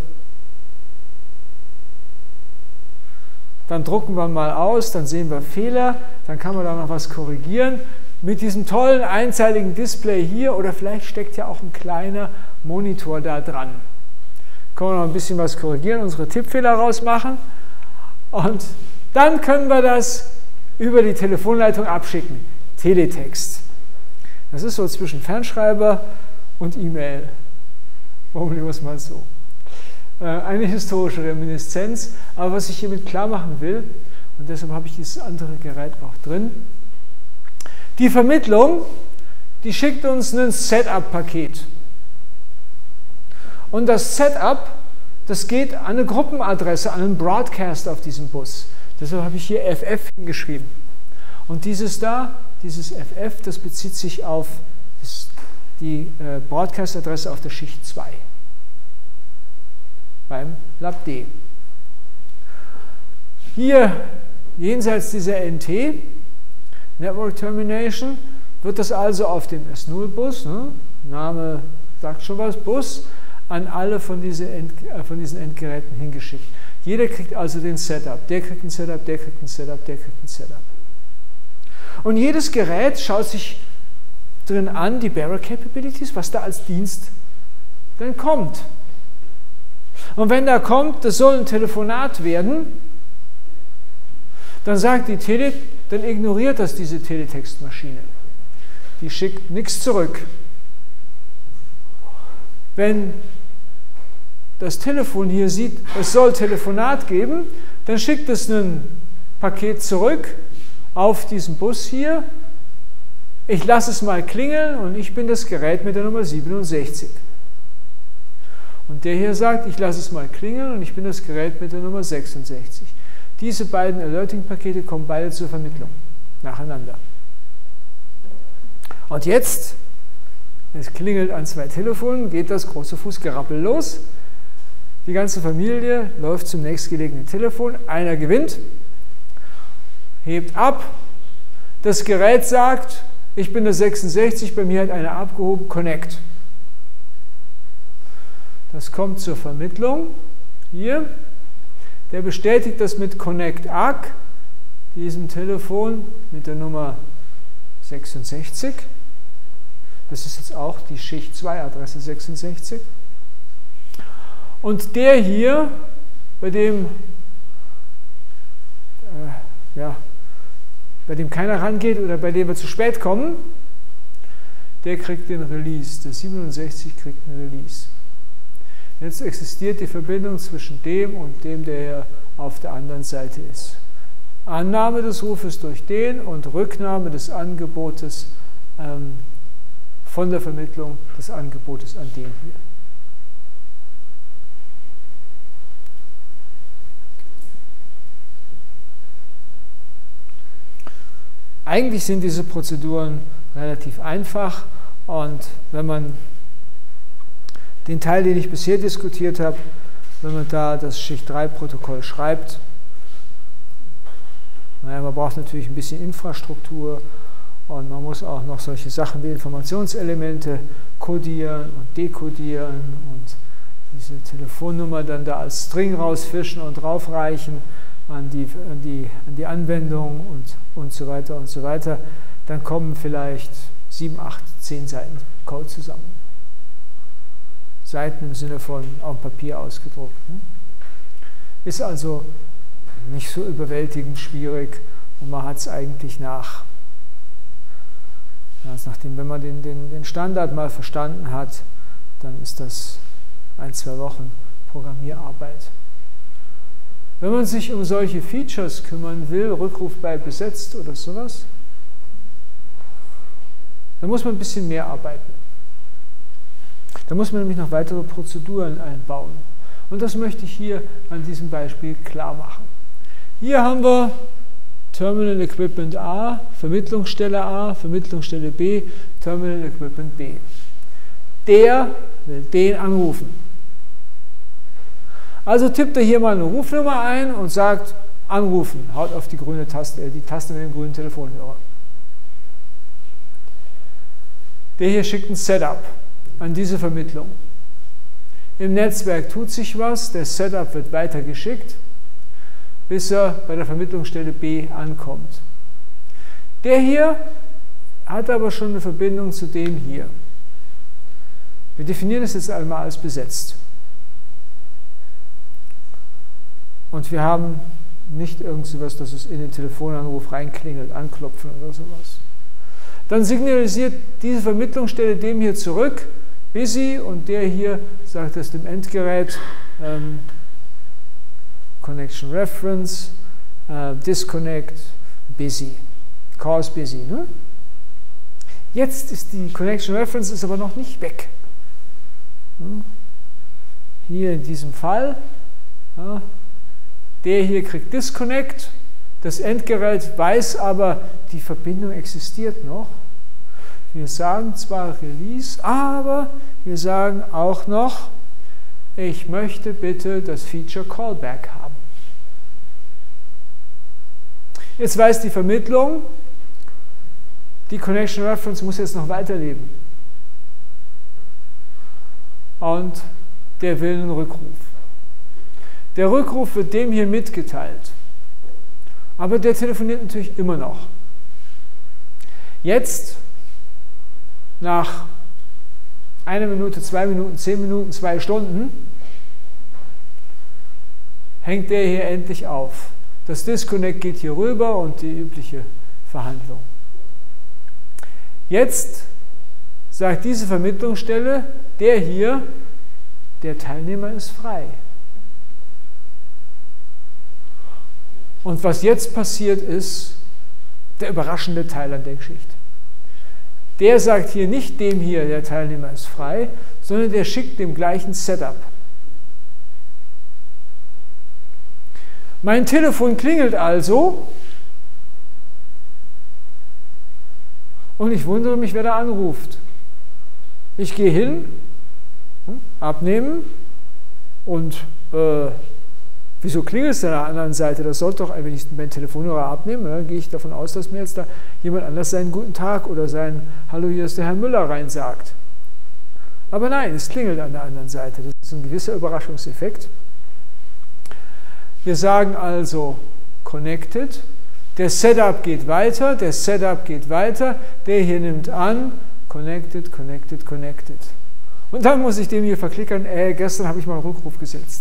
A: dann drucken wir mal aus, dann sehen wir Fehler, dann kann man da noch was korrigieren. Mit diesem tollen einzeiligen Display hier, oder vielleicht steckt ja auch ein kleiner Monitor da dran. Können wir noch ein bisschen was korrigieren, unsere Tippfehler rausmachen und dann können wir das über die Telefonleitung abschicken. Teletext. Das ist so zwischen Fernschreiber und E-Mail. Formulieren wir es mal so. Eine historische Reminiszenz, aber was ich hiermit klar machen will, und deshalb habe ich dieses andere Gerät auch drin, die Vermittlung, die schickt uns ein Setup-Paket. Und das Setup, das geht an eine Gruppenadresse, an einen Broadcast auf diesem Bus. Deshalb habe ich hier FF hingeschrieben. Und dieses FF, das bezieht sich auf die Broadcast-Adresse auf der Schicht 2 beim Lab D. Hier jenseits dieser NT, Network Termination, wird das also auf dem S0-Bus, ne, Name sagt schon was, Bus, an alle von diesen Endgeräten hingeschickt. Jeder kriegt also den Setup. Der kriegt ein Setup, der kriegt ein Setup, der kriegt ein Setup. Und jedes Gerät schaut sich drin an, die Bearer Capabilities, was da als Dienst dann kommt. Und wenn da kommt, das soll ein Telefonat werden, dann sagt die dann ignoriert das diese Teletextmaschine. Die schickt nichts zurück. Wenn das Telefon hier sieht, es soll Telefonat geben, dann schickt es ein Paket zurück auf diesen Bus hier. Ich lasse es mal klingeln und ich bin das Gerät mit der Nummer 67. Und der hier sagt, ich lasse es mal klingeln und ich bin das Gerät mit der Nummer 66. Diese beiden Alerting-Pakete kommen beide zur Vermittlung, nacheinander. Und jetzt, es klingelt an 2 Telefonen, geht das große Fußgerappel los. Die ganze Familie läuft zum nächstgelegenen Telefon, einer gewinnt, hebt ab, das Gerät sagt, ich bin der 66, bei mir hat einer abgehoben, Connect. Das kommt zur Vermittlung, hier, der bestätigt das mit Connect ACK, diesem Telefon mit der Nummer 66. Das ist jetzt auch die Schicht 2 Adresse 66. Und der hier, bei dem keiner rangeht oder bei dem wir zu spät kommen, der kriegt den Release. Der 67 kriegt einen Release. Jetzt existiert die Verbindung zwischen dem und dem, der auf der anderen Seite ist. Annahme des Rufes durch den und Rücknahme des Angebotes von der Vermittlung des Angebotes an den hier. Eigentlich sind diese Prozeduren relativ einfach und wenn man den Teil, den ich bisher diskutiert habe, wenn man da das Schicht-3-Protokoll schreibt, naja, man braucht natürlich ein bisschen Infrastruktur und man muss auch noch solche Sachen wie Informationselemente kodieren und dekodieren und diese Telefonnummer dann da als String rausfischen und draufreichen an die Anwendung und so weiter und so weiter. Dann kommen vielleicht 7, 8, 10 Seiten Code zusammen. Seiten im Sinne von auf Papier ausgedruckt. Ne? Ist also nicht so überwältigend schwierig und man hat es eigentlich nachdem, wenn man den Standard mal verstanden hat, dann ist das 1, 2 Wochen Programmierarbeit. Wenn man sich um solche Features kümmern will, Rückruf bei besetzt oder sowas, dann muss man ein bisschen mehr arbeiten. Da muss man nämlich noch weitere Prozeduren einbauen. Und das möchte ich hier an diesem Beispiel klar machen. Hier haben wir Terminal Equipment A, Vermittlungsstelle B, Terminal Equipment B. Der will den anrufen. Also tippt er hier mal eine Rufnummer ein und sagt, anrufen, haut auf die grüne Taste, die Taste mit dem grünen Telefonhörer. Der hier schickt ein Setup an diese Vermittlung. Im Netzwerk tut sich was, der Setup wird weitergeschickt, bis er bei der Vermittlungsstelle B ankommt. Der hier hat aber schon eine Verbindung zu dem hier. Wir definieren es jetzt einmal als besetzt. Und wir haben nicht irgend sowas, dass es in den Telefonanruf reinklingelt, anklopfen oder sowas. Dann signalisiert diese Vermittlungsstelle dem hier zurück, busy, und der hier sagt es dem Endgerät, Connection Reference, Disconnect, busy, cause busy. Ne? Jetzt ist die Connection Reference ist aber noch nicht weg. Hier in diesem Fall, ja, der hier kriegt Disconnect, das Endgerät weiß aber, die Verbindung existiert noch. Wir sagen zwar Release, aber wir sagen auch noch, ich möchte bitte das Feature Callback haben. Jetzt weiß die Vermittlung, die Connection Reference muss jetzt noch weiterleben. Und der will einen Rückruf. Der Rückruf wird dem hier mitgeteilt. Aber der telefoniert natürlich immer noch. Jetzt, nach 1 Minute, 2 Minuten, 10 Minuten, 2 Stunden, hängt der hier endlich auf. Das Disconnect geht hier rüber und die übliche Verhandlung. Jetzt sagt diese Vermittlungsstelle, der hier, der Teilnehmer ist frei. Und was jetzt passiert ist, der überraschende Teil an der Geschichte. Der sagt hier nicht dem hier, der Teilnehmer ist frei, sondern der schickt dem gleichen Setup. Mein Telefon klingelt also und ich wundere mich, wer da anruft. Ich gehe hin, abnehmen und wieso klingelt es denn an der anderen Seite? Das sollte doch, wenn ich meinen Telefonhörer abnehme, dann gehe ich davon aus, dass mir jetzt da jemand anders seinen guten Tag oder sein Hallo, hier ist der Herr Müller rein sagt. Aber nein, es klingelt an der anderen Seite. Das ist ein gewisser Überraschungseffekt. Wir sagen also connected, der Setup geht weiter, der hier nimmt an, connected, connected, connected. Und dann muss ich dem hier verklickern, gestern habe ich mal einen Rückruf gesetzt.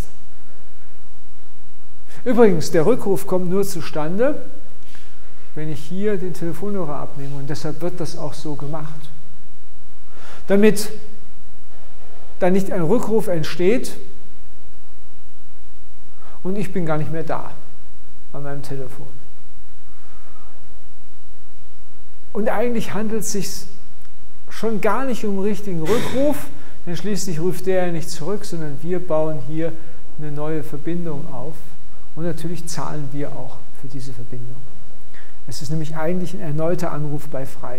A: Übrigens, der Rückruf kommt nur zustande, wenn ich hier den Telefonhörer abnehme, und deshalb wird das auch so gemacht. Damit dann nicht ein Rückruf entsteht und ich bin gar nicht mehr da an meinem Telefon. Und eigentlich handelt es sich schon gar nicht um einen richtigen Rückruf, denn schließlich ruft der ja nicht zurück, sondern wir bauen hier eine neue Verbindung auf. Und natürlich zahlen wir auch für diese Verbindung. Es ist nämlich eigentlich ein erneuter Anruf bei frei.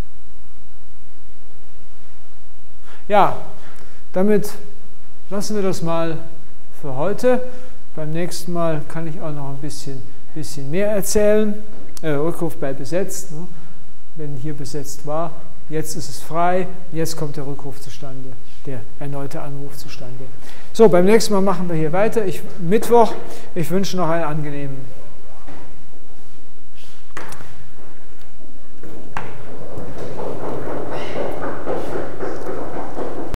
A: Ja, damit lassen wir das mal für heute. Beim nächsten Mal kann ich auch noch ein bisschen mehr erzählen. Rückruf bei besetzt, ne? Wenn hier besetzt war. Jetzt ist es frei, jetzt kommt der Rückruf zustande, der erneute Anruf zustande. So, beim nächsten Mal machen wir hier weiter. Mittwoch. Ich wünsche noch einen angenehmen